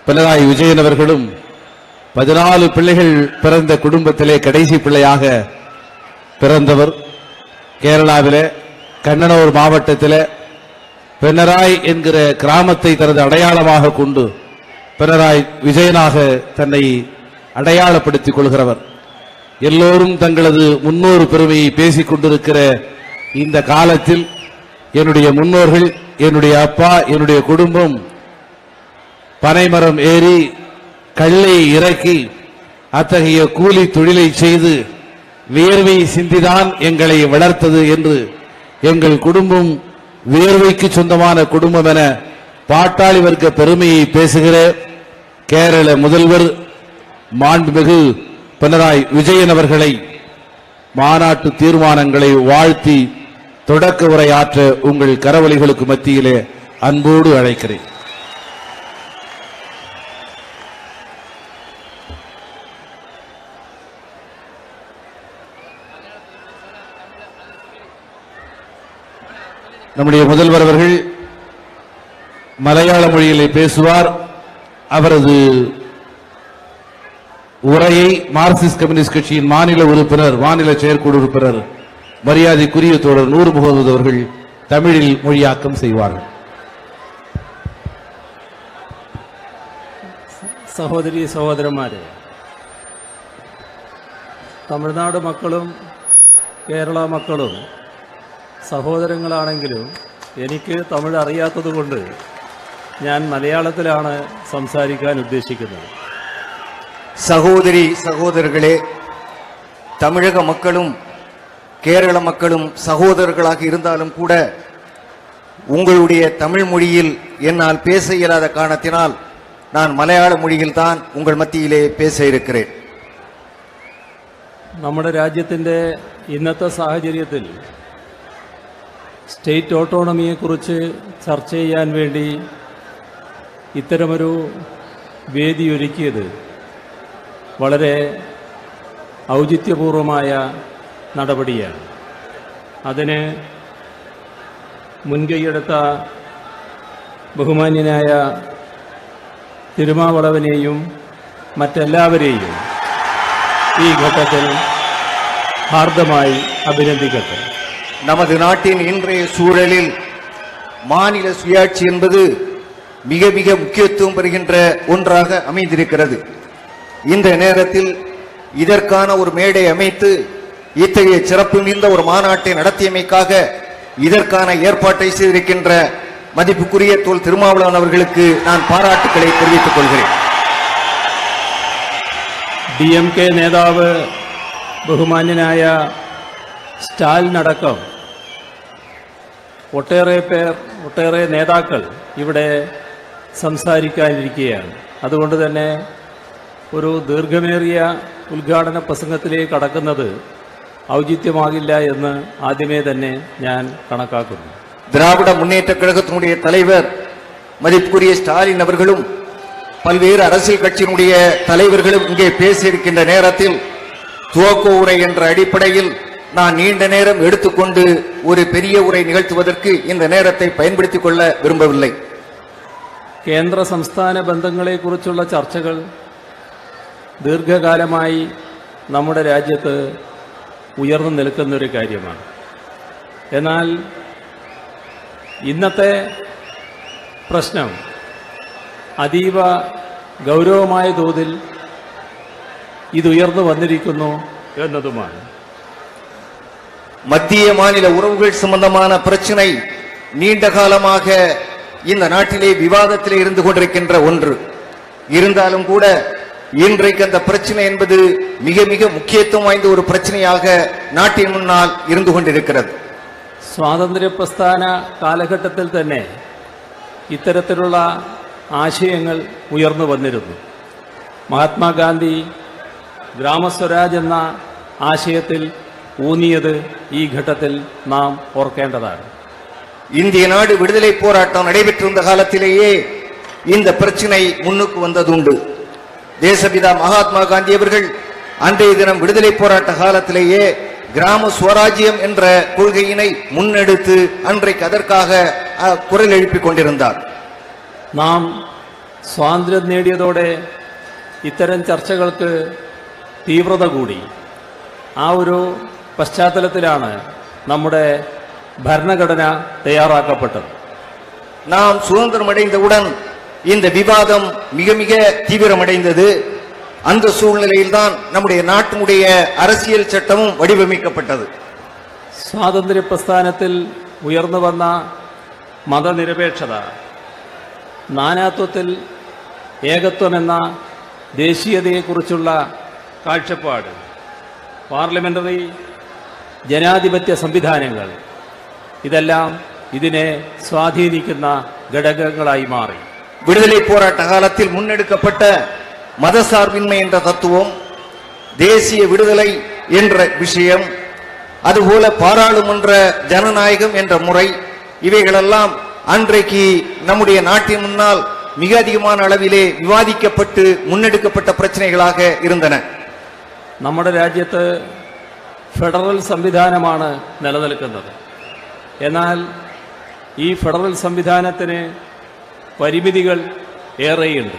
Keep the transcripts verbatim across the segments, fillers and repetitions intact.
பினராயி விஜயன் அவர்களும் பதினாலு பிள்ளைகள் பிறந்த குடும்பத்திலே கடைசி பிள்ளையாக பிறந்தவர். கேரளாவிலே கண்ணனூர் மாவட்டத்திலே பினராய் என்கிற கிராமத்தை தனது அடையாளமாக கொண்டு பினராயி விஜயனாக தன்னை அடையாளப்படுத்திக் கொள்கிறவர். எல்லோரும் தங்களது முன்னோர் பெருமையை பேசிக் கொண்டிருக்கிற இந்த காலத்தில் என்னுடைய முன்னோர்கள், என்னுடைய அப்பா, என்னுடைய குடும்பம் பனைமரம் ஏறி கல்லை இறக்கி அத்தகைய கூலி தொழிலை செய்து வியர்வை சிந்திதான் எங்களை வளர்த்தது என்று எங்கள் குடும்பம் வியர்வைக்கு சொந்தமான குடும்பம் என பாட்டாளி வர்க்க பெருமையை பேசுகிற கேரள முதல்வர் மாண்புமிகு பினராயி விஜயன் அவர்களை மாநாட்டு தீர்மானங்களை வாழ்த்தி தொடக்க உரையாற்ற உங்கள் கரவொலிகளுக்கு மத்தியிலே அன்போடு அழைக்கிறேன். நம்முடைய முதல்வர் அவர்கள் மலையாள மொழியிலே பேசுவார். அவரது உரையை மார்க்சிஸ்ட் கம்யூனிஸ்ட் கட்சியின் மாநில உறுப்பினர், மாநில செயற்குழு உறுப்பினர் மரியாதைக்குரிய தோழர் நூர் முகமது அவர்கள் தமிழில் மொழியாக்கம் செய்வார்கள். സഹോദരി സഹോദരന്മാരെ, തമിഴ്നാട് മക്കളും കേരള മക്കളും സഹോദരങ്ങളാണെങ്കിലും എനിക്ക് തമിഴ് അറിയാത്തതുകൊണ്ട് ഞാൻ മലയാളത്തിലാണ് സംസാരിക്കാൻ ഉദ്ദേശിക്കുന്നത്. சகோதரி சகோதரர்களே, தமிழக மக்களும் கேரள மக்களும் சகோதரர்களாக இருந்தாலும் கூட உங்களுடைய தமிழ் மொழியில் என்னால் பேச இயலாத காரணத்தினால் நான் மலையாள மொழியில் தான் உங்கள் மத்தியிலே பேச இருக்கிறேன். നമ്മുടെ രാജ്യത്തിൻ്റെ ഇന്നത്തെ സാഹചര്യത്തിൽ സ്റ്റേറ്റ് ഓട്ടോണമിയെക്കുറിച്ച് ചർച്ച ചെയ്യാൻ വേണ്ടി ഇത്തരമൊരു വേദിയൊരുക്കിയത് വളരെ ഔചിത്യപൂർവമായ നടപടിയാണ്. അതിന് മുൻകൈയെടുത്ത ബഹുമാന്യനായ തിരുമാവളവനെയും മറ്റെല്ലാവരെയും ഈ ഘട്ടത്തിൽ ഹാർദമായി അഭിനന്ദിക്കട്ടെ. நமது நாட்டின் இன்றைய சூழலில் மாநில சுயாட்சி என்பது மிக மிக முக்கியத்துவம் பெறுகின்ற ஒன்றாக அமைந்திருக்கிறது. இந்த நேரத்தில் இதற்கான ஒரு மேடை அமைத்து இத்தகைய சிறப்பு மிகுந்த ஒரு மாநாட்டை நடத்தியமைக்காக இதற்கான ஏற்பாட்டை செய்திருக்கின்ற மதிப்புக்குரிய தோல் திருமாவளவன் அவர்களுக்கு நான் பாராட்டுக்களை தெரிவித்துக் கொள்கிறேன். ഡി എം കെ നേതാവ് ബഹുമാന്യനായ സ്റ്റാലിൻ അടക്കം ഒട്ടേറെ പേർ, ഒട്ടേറെ നേതാക്കൾ ഇവിടെ സംസാരിക്കാനിരിക്കുകയാണ്. അതുകൊണ്ട് തന്നെ ഒരു ദീർഘമേറിയ ഉദ്ഘാടന പ്രസംഗത്തിലേക്ക് കടക്കുന്നത് ഔചിത്യമാകില്ല എന്ന് ആദ്യമേ തന്നെ ഞാൻ കണക്കാക്കുന്നു. திராவிட முன்னேற்ற கழகத்தினுடைய தலைவர் மதிப்புக்குரிய ஸ்டாலின் அவர்களும் பல்வேறு அரசியல் கட்சியினுடைய தலைவர்களும் இங்கே பேசியிருக்கின்ற நேரத்தில் துவக்க உரை என்ற அடிப்படையில் நான் நீண்ட நேரம் எடுத்துக்கொண்டு ஒரு பெரிய உரை நிகழ்த்துவதற்கு இந்த நேரத்தை பயன்படுத்திக் கொள்ள விரும்பவில்லை. കേന്ദ്ര സംസ്ഥാന ബന്ധങ്ങളെക്കുറിച്ചുള്ള ചർച്ചകൾ ദീർഘകാലമായി നമ്മുടെ രാജ്യത്ത് ഉയർന്നു നിൽക്കുന്നൊരു കാര്യമാണ്. എന്നാൽ ഇന്നത്തെ പ്രശ്നം അതീവ ഗൗരവമായ തോതിൽ ഇതുയർന്നു വന്നിരിക്കുന്നു എന്നതുമാണ്. மத்திய மாநில உறவுகள் சம்பந்தமான பிரச்சனை நீண்ட காலமாக இந்த நாட்டிலே விவாதத்திலே இருந்து கொண்டிருக்கின்ற ஒன்று. இருந்தாலும் கூட இன்றைக்கு அந்த பிரச்சனை என்பது மிக மிக முக்கியத்துவம் வாய்ந்த ஒரு பிரச்சனையாக நாட்டின் முன்னால் இருந்து கொண்டிருக்கிறது. സ്വാതന്ത്ര്യ പ്രസ്ഥാന കാലഘട്ടത്തിൽ തന്നെ ഇത്തരത്തിലുള്ള ആശയങ്ങൾ ഉയർന്നു വന്നിരുന്നു. മഹാത്മാഗാന്ധി ഗ്രാമസ്വരാജ് എന്ന ആശയത്തിൽ ഊന്നിയത് ഈ ഘട്ടത്തിൽ നാം ഓർക്കേണ്ടതാണ്. இந்திய நாடு விடுதலை போராட்டம் நடைபெற்றிருந்த காலத்திலேயே இந்த பிரச்சனை முன்னுக்கு வந்ததுண்டு. தேசபிதா மகாத்மா காந்தி அவர்கள் அன்றைய தினம் விடுதலை போராட்ட காலத்திலேயே கிராம சுவராஜ்யம் என்ற கொள்கையினை முன்னெடுத்து அன்றைக்கு அதற்காக குரல் எழுப்பிக் கொண்டிருந்தார். நாம் സ്വാതന്ത്ര്യം നേടിയതോടെ ഇത്തരം ചർച്ചകൾക്ക് തീവ്രത കൂടി. ആ ഒരു പശ്ചാത്തലത്തിലാണ് നമ്മുടെ ഭരണഘടന തയ്യാറാക്കപ്പെട്ടത്. நாம் சுதந்திரம் அடைந்தவுடன் இந்த விவாதம் மிக மிக தீவிரமடைந்தது. அந்த சூழ்நிலையில்தான் நம்முடைய நாட்டினுடைய அரசியல் சட்டமும் வடிவமைக்கப்பட்டது. സ്വാതന്ത്ര്യ പ്രസ്ഥാനത്തിൽ ഉയർന്നു വന്ന മതനിരപേക്ഷത, നാനാത്വത്തിൽ ഏകത്വമെന്ന ദേശീയതയെക്കുറിച്ചുള്ള കാഴ്ചപ്പാട്, പാർലമെന്ററി ജനാധിപത്യ സംവിധാനങ്ങൾ, ഇതെല്ലാം ഇതിനെ സ്വാധീനിക്കുന്ന ഘടകങ്ങളായി മാറി. விடுதலை போராட்ட காலத்தில் முன்னெடுக்கப்பட்ட மதசார்பின்மை என்ற தத்துவம், தேசிய விடுதலை என்ற விஷயம், அதுபோல பாராளுமன்ற ஜனநாயகம் என்ற முறை, இவைகளெல்லாம் அன்றைக்கு நம்முடைய நாட்டின் முன்னால் மிக அதிகமான அளவிலே விவாதிக்கப்பட்டு முன்னெடுக்கப்பட்ட பிரச்சனைகளாக இருந்தன. നമ്മുടെ രാജ്യത്ത് ഫെഡറൽ സംവിധാനമാണ് നിലനിൽക്കുന്നത്. എന്നാൽ ഈ ഫെഡറൽ സംവിധാനത്തിന് പരിമിതികൾ ഏറെയുണ്ട്.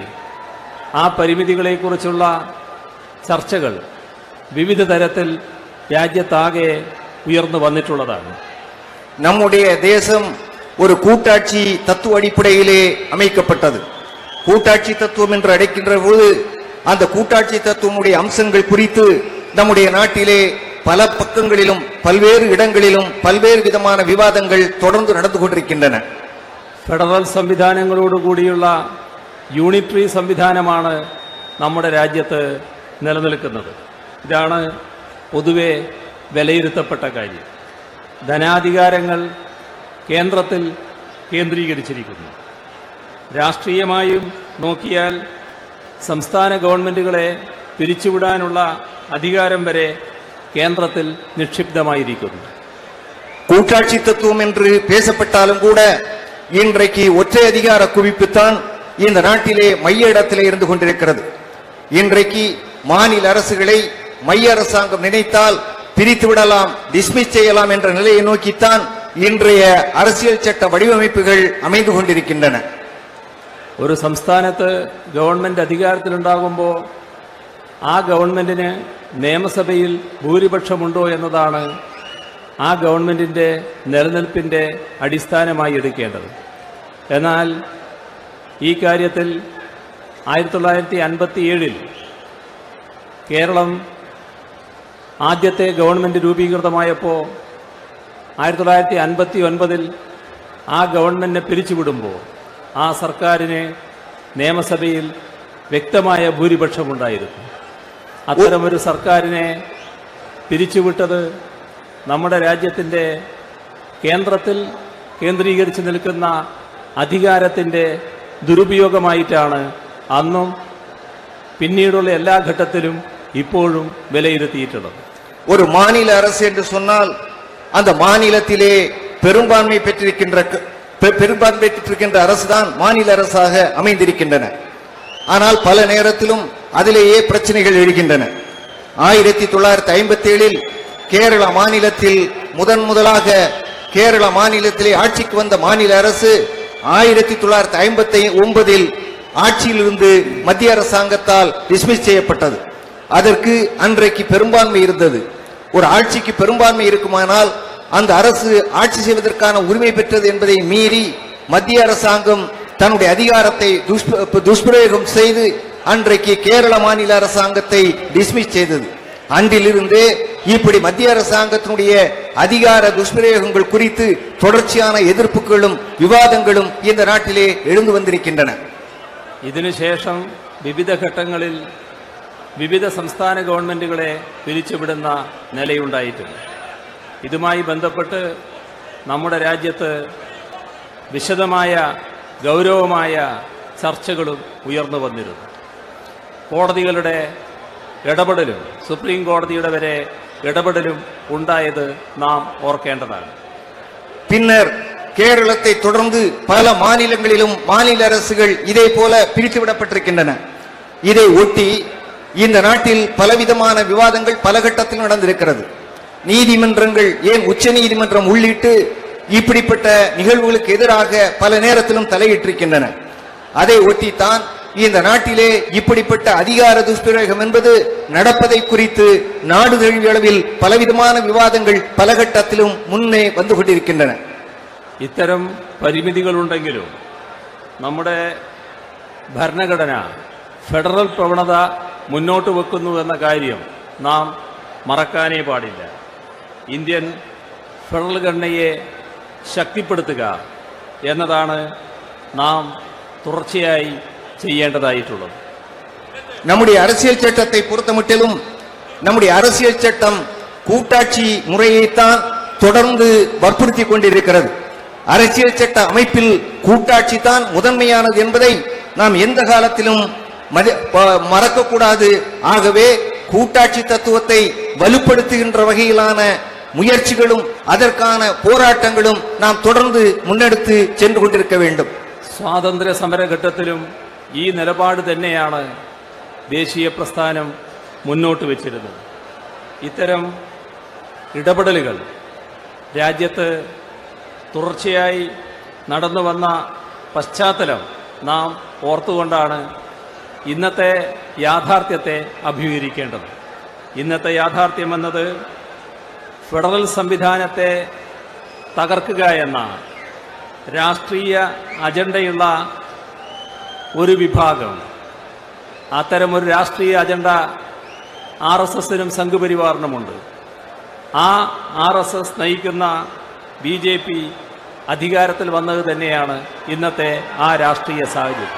ആ പരിമിതികളെക്കുറിച്ചുള്ള ചർച്ചകൾ വിവിധ തരത്തിൽ രാജ്യത്താകെ உயர்ந்து வന്നിട്ടുള്ളതാണ്. நம்முடைய தேசம் ஒரு கூட்டாட்சி தத்துவ அடிப்படையிலே அமைக்கப்பட்டது. கூட்டாட்சி தத்துவம் என்று அழைக்கின்ற போது அந்த கூட்டாட்சி தத்துவனுடைய அம்சங்கள் குறித்து நம்முடைய நாட்டிலே பல பக்கங்களிலும் பல்வேறு இடங்களிலும் பல்வேறு விதமான விவாதங்கள் தொடர்ந்து நடந்து கொண்டிருக்கின்றன. ഫെഡറൽ സംവിധാനങ്ങളോട് കൂടിയുള്ള യൂണിറ്ററി സംവിധാനമാണ് നമ്മുടെ രാജ്യത്ത് നിലനിൽക്കുന്നത്. ഇതാണ് പൊതുവെ വിലയിരുത്തപ്പെട്ട കാര്യം. ധനാധികാരങ്ങൾ കേന്ദ്രത്തിൽ കേന്ദ്രീകരിച്ചിരിക്കുന്നു. രാഷ്ട്രീയമായും നോക്കിയാൽ സംസ്ഥാന ഗവൺമെൻറ്റുകളെ പിരിച്ചുവിടാനുള്ള അധികാരം വരെ കേന്ദ്രത്തിൽ நிக்ஷிப்தமாயிருக்கிறது. கூட்டாட்சி தத்துவம் என்று பேசப்பட்டாலும் கூட இன்றைக்கு ஒற்றை அதிகார குவிப்புத்தான் இந்த நாட்டிலே மைய இடத்திலே இருந்து கொண்டிருக்கிறது. இன்றைக்கு மாநில அரசுகளை மைய அரசாங்கம் நினைத்தால் பிரித்து விடலாம், டிஸ்மிஸ் செய்யலாம் என்ற நிலையை நோக்கித்தான் இன்றைய அரசியல் சட்ட வடிவமைப்புகள் அமைந்து கொண்டிருக்கின்றன. ഒരു സംസ്ഥാനത്ത് ഗവൺമെന്റ് അധികാരത്തിലുണ്ടാകുമ്പോൾ ആ ഗവൺമെന്റിന് നിയമസഭയിൽ ഭൂരിപക്ഷമുണ്ടോ എന്നതാണ് ആ ഗവൺമെന്റിന്റെ നിലനിൽപ്പിന്റെ അടിസ്ഥാനമായി എടുക്കേണ്ടത്. എന്നാൽ ഈ കാര്യത്തിൽ ആയിരത്തി തൊള്ളായിരത്തി അൻപത്തി ഏഴിൽ കേരളം ആദ്യത്തെ ഗവൺമെന്റ് രൂപീകൃതമായപ്പോൾ ആയിരത്തി തൊള്ളായിരത്തി അൻപത്തി ഒൻപതിൽ ആ ഗവൺമെന്റിനെ പിരിച്ചുവിടുമ്പോൾ ആ സർക്കാരിന് നിയമസഭയിൽ വ്യക്തമായ ഭൂരിപക്ഷമുണ്ടായിരുന്നു. അത്തരമൊരു സർക്കാരിനെ പിരിച്ചുവിട്ടത് നമ്മുടെ രാജ്യത്തിൻ്റെ കേന്ദ്രത്തിൽ കേന്ദ്രീകരിച്ച് നിൽക്കുന്ന അധികാരത്തിൻ്റെ ദുരുപയോഗമായിട്ടാണ് അന്നും പിന്നീടുള്ള എല്ലാ ഘട്ടത്തിലും ഇപ്പോഴും വിലയിരുത്തിയിട്ടുള്ളത്. ஒரு மாநில அரசு என்று சொன்னால் அந்த மாநிலத்திலே பெரும்பான்மை பெற்றிருக்கின்ற பெரும்பான்மை பெற்றிருக்கின்ற அரசுதான் மாநில அரசாக அமைந்திருக்கின்றன. ஆனால் பல நேரத்திலும் அதிலேயே பிரச்சனைகள் எழுகின்றன. ஆயிரத்தி தொள்ளாயிரத்தி ஐம்பத்தி ஏழில் கேரள மாநிலத்தில் முதன் முதலாக கேரள மாநிலத்திலே ஆட்சிக்கு வந்த மாநில அரசு ஆயிரத்தி தொள்ளாயிரத்தி ஐம்பத்தி ஒன்பதில் ஆட்சியிலிருந்து மத்திய அரசாங்கத்தால் டிஸ்மிஸ் செய்யப்பட்டது. அதற்கு அன்றைக்கு பெரும்பான்மை இருந்தது. ஒரு ஆட்சிக்கு பெரும்பான்மை இருக்குமானால் அந்த அரசு ஆட்சி செய்வதற்கான உரிமை பெற்றது என்பதை மீறி மத்திய அரசாங்கம் தன்னுடைய அதிகாரத்தை துஷ்பிரயோகம் செய்து அன்றைக்கு கேரள மாநில அரசாங்கத்தை டிஸ்மிஸ் செய்தது. அன்றிலிருந்தே இப்படி மத்திய அரசாங்கத்தினுடைய அதிகார துஷ்பிரயோகங்கள் குறித்து தொடர்ச்சியான எதிர்ப்புகளும் விவாதங்களும் இந்த நாட்டிலே எழுந்து வந்திருக்கின்றன. ഇതിനുശേഷം വിവിധ ഘട്ടങ്ങളിൽ വിവിധ സംസ്ഥാന ഗവൺമെന്റുകളെ പിരിച്ചുവിടുന്ന നിലയുണ്ടായിട്ടുണ്ട്. ഇതുമായി ബന്ധപ്പെട്ട് നമ്മുടെ രാജ്യത്ത് വിശദമായ ഗൗരവമായ ചർച്ചകളും ഉയർന്നു വന്നിരുന്നു. കോടതികളുടെ ഇടപെടലും സുപ്രീം കോടതിയുടെ വരെ ഇടപെടലും ഉണ്ടായത് നാം ഓർക്കേണ്ടതാണ്. பின்னர் கேரளத்தை தொடர்ந்து பல மாநிலங்களிலும் மாநில அரசுகள் இதே போல பிரித்து விடப்பட்டிருக்கின்றன. இதை ஒட்டி இந்த நாட்டில் பலவிதமான விவாதங்கள் பல கட்டத்தில் நடந்திருக்கிறது. நீதிமன்றங்கள், ஏன் உச்ச நீதிமன்றம் உள்ளிட்டு இப்படிப்பட்ட நிகழ்வுகளுக்கு எதிராக பல நேரத்திலும் தலையிட்டிருக்கின்றன. அதை ஒட்டித்தான் இந்த நாட்டிலே இப்படிப்பட்ட அதிகார துஷ்பிரயோகம் என்பது நடப்பதை குறித்து நாடு தழுவிய அளவில் பலவிதமான விவாதங்கள் பல கட்டத்திலும் முன்னே வந்து கொண்டிருக்கின்றன. ഇത്തരം പരിമിതികളുണ്ടെങ്കിലും നമ്മുടെ ഭരണഘടന ഫെഡറൽ പ്രവണത മുന്നോട്ട് വെക്കുന്നുവെന്ന കാര്യം നാം മറക്കാനേ പാടില്ല. ഇന്ത്യൻ ഫെഡറൽ ഘടനയെ ശക്തിപ്പെടുത്തുക എന്നതാണ് നാം തുടർച്ചയായി ചെയ്യേണ്ടതായിട്ടുള്ളത്. நம்முடைய அரசியல் சட்டத்தை பொறுத்தமட்டிலும் நம்முடைய அரசியல் சட்டம் கூட்டாட்சி முறையைத்தான் தொடர்ந்து வற்புறுத்தி கொண்டிருக்கிறது. அரசியல் சட்ட அமைப்பில் கூட்டாட்சி தான் முதன்மையானது என்பதை நாம் எந்த காலத்திலும் மறக்கக்கூடாது. ஆகவே கூட்டாட்சி தத்துவத்தை வலுப்படுத்துகின்ற வகையிலான முயற்சிகளும் அதற்கான போராட்டங்களும் நாம் தொடர்ந்து முன்னெடுத்து சென்று கொண்டிருக்க வேண்டும். സ്വാതന്ത്ര്യ സമരഘട്ടത്തിലും ഈ നിലപാട് തന്നെയാണ് ദേശീയ പ്രസ്ഥാനം മുന്നോട്ട് വെച്ചിരുന്നത്. ഇത്തരം ഇടപെടലുകൾ രാജ്യത്ത് തുടർച്ചയായി നടന്നു വന്ന പശ്ചാത്തലം നാം ഓർത്തുകൊണ്ടാണ് ഇന്നത്തെ യാഥാർത്ഥ്യത്തെ അഭിമുഖീകരിക്കേണ്ടത്. ഇന്നത്തെ യാഥാർത്ഥ്യമെന്നത് ഫെഡറൽ സംവിധാനത്തെ തകർക്കുക എന്ന രാഷ്ട്രീയ അജണ്ടയുള്ള ഒരു വിഭാഗം, അത്തരമൊരു രാഷ്ട്രീയ അജണ്ട ആർ എസ് എസിനും സംഘപരിവാറിനുമുണ്ട്. ആ ആർ എസ് എസ് നയിക്കുന്ന ബി ജെ പി അധികാരത്തിൽ വന്നത് തന്നെയാണ് ഇന്നത്തെ ആ രാഷ്ട്രീയ സാഹചര്യം.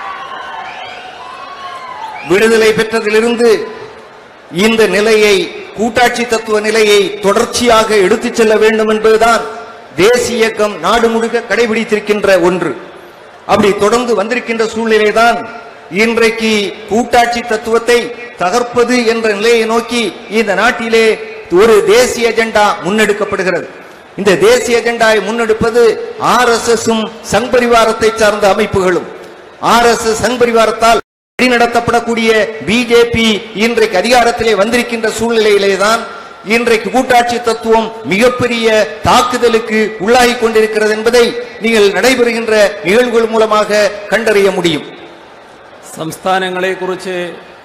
விடுதலை பெற்றதிலிருந்து இந்த நிலையை கூட்டாட்சி தத்துவ நிலையை தொடர்ச்சியாக எடுத்துச் செல்ல வேண்டும் என்பதுதான் தேசிய இயக்கம் நாடு முழுக்க கடைபிடித்திருக்கின்ற ஒன்று. அப்படி தொடர்ந்து வந்திருக்கின்ற சூழ்நிலைதான் இன்றைக்கு கூட்டாட்சி தத்துவத்தை தகர்ப்பது என்ற நிலையை நோக்கி இந்த நாட்டிலே ஒரு தேசிய அஜெண்டா முன்னெடுக்கப்படுகிறது. இந்த தேசிய அஜெண்டாவை முன்னெடுப்பது ஆர் எஸ் எஸும் சங் பரிவாரத்தை சார்ந்த அமைப்புகளும். ஆர் எஸ் எஸ் சங் பரிவாரத்தால் நடத்தப்படக்கூடிய பிஜேபி இன்றைக்கு அதிகாரத்திலே வந்திருக்கின்ற சூழ்நிலையிலேதான் இன்றைக்கு கூட்டாட்சி தத்துவம் மிகப்பெரிய தாக்குதலுக்கு உள்ளாகி கொண்டிருக்கிறது என்பதை நீங்கள் நடைபெறுகின்ற நிகழ்வுகள் மூலமாக கண்டறிய முடியும். സംസ്ഥാനങ്ങളെ കുറിച്ച്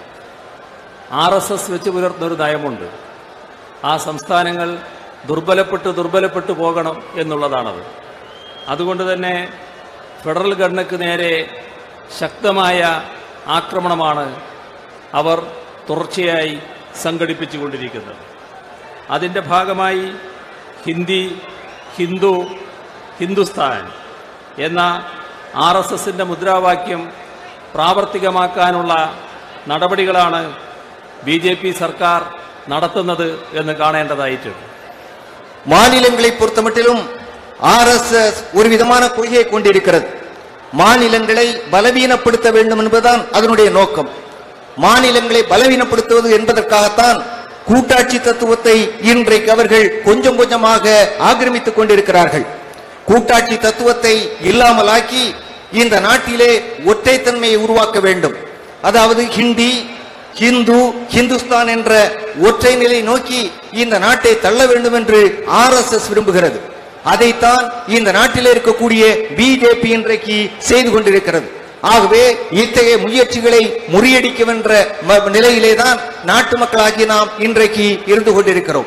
ആർ എസ് എസ് വെച്ച് പുലർത്തുന്നൊരു നയമുണ്ട്. ആ സംസ്ഥാനങ്ങൾ ദുർബലപ്പെട്ട് ദുർബലപ്പെട്ടു പോകണം എന്നുള്ളതാണത്. അതുകൊണ്ട് തന്നെ ഫെഡറൽ ഘടനയ്ക്ക് നേരെ ശക്തമായ ആക്രമണമാണ് അവർ തുടർച്ചയായി സംഘടിപ്പിച്ചുകൊണ്ടിരിക്കുന്നത്. അതിൻ്റെ ഭാഗമായി ഹിന്ദി, ഹിന്ദു, ഹിന്ദുസ്ഥാൻ എന്ന ആർ എസ് എസിൻ്റെ മുദ്രാവാക്യം പ്രാവർത്തികമാക്കാനുള്ള നടപടികളാണ് ബി ജെ പി സർക്കാർ നടത്തുന്നത് എന്ന് കാണേണ്ടതായിട്ടുണ്ട്. மாநிலங்களை பொறுத்தமட்டிலும் ஆர் எஸ் எஸ் ஒரு விதமான கொள்கையை கொண்டிருக்கிறது. மாநிலங்களை பலவீனப்படுத்த வேண்டும் என்பதுதான் அதனுடைய நோக்கம். மாநிலங்களை பலவீனப்படுத்துவது என்பதற்காகத்தான் கூட்டாட்சி தத்துவத்தை இன்றைக்கு அவர்கள் கொஞ்சம் கொஞ்சமாக ஆக்கிரமித்துக் கொண்டிருக்கிறார்கள். கூட்டாட்சி தத்துவத்தை இல்லாமலாக்கி இந்த நாட்டிலே ஒற்றைத்தன்மையை உருவாக்க வேண்டும். அதாவது ஹிந்தி, ஹிந்து, ஹிந்துஸ்தான் என்ற ஒற்றை நிலை நோக்கி இந்த நாட்டை தள்ள வேண்டும் என்று ஆர் எஸ் எஸ் விரும்புகிறது. அதைத்தான் இந்த நாட்டில் இருக்கக்கூடிய பிஜேபி இன்றைக்கு செய்து கொண்டிருக்கிறது. ஆகவே இத்தகைய முயற்சிகளை முறியடிக்க வென்ற நிலையிலேதான் நாட்டு மக்களாகி நாம் இன்றைக்கு இருந்து கொண்டிருக்கிறோம்.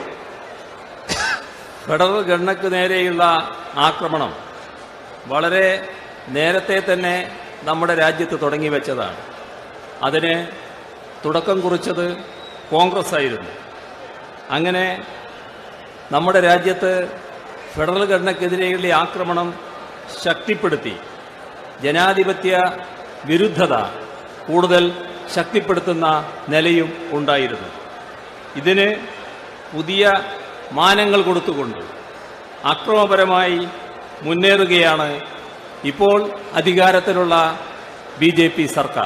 ഫെഡറൽ ഘടനയ്ക്ക് നേരെയുള്ള ആക്രമണം വളരെ നേരത്തെ തന്നെ നമ്മുടെ രാജ്യത്ത് തുടങ്ങി വെച്ചതാണ്. അതിന് തുടക്കം കുറിച്ചത് കോൺഗ്രസ് ആയിരുന്നു. അങ്ങനെ നമ്മുടെ രാജ്യത്ത് ഫെഡറൽ ഘടനയ്ക്കെതിരെയുള്ള ആക്രമണം ശക്തിപ്പെടുത്തി ജനാധിപത്യ വിരുദ്ധത കൂടുതൽ ശക്തിപ്പെടുത്തുന്ന നിലയും ഉണ്ടായിരുന്നു. ഇതിന് പുതിയ മാനങ്ങൾ കൊടുത്തുകൊണ്ട് അക്രമപരമായി മുന്നേറുകയാണ് ഇപ്പോൾ അധികാരത്തിലുള്ള ബി ജെ പി സർക്കാർ.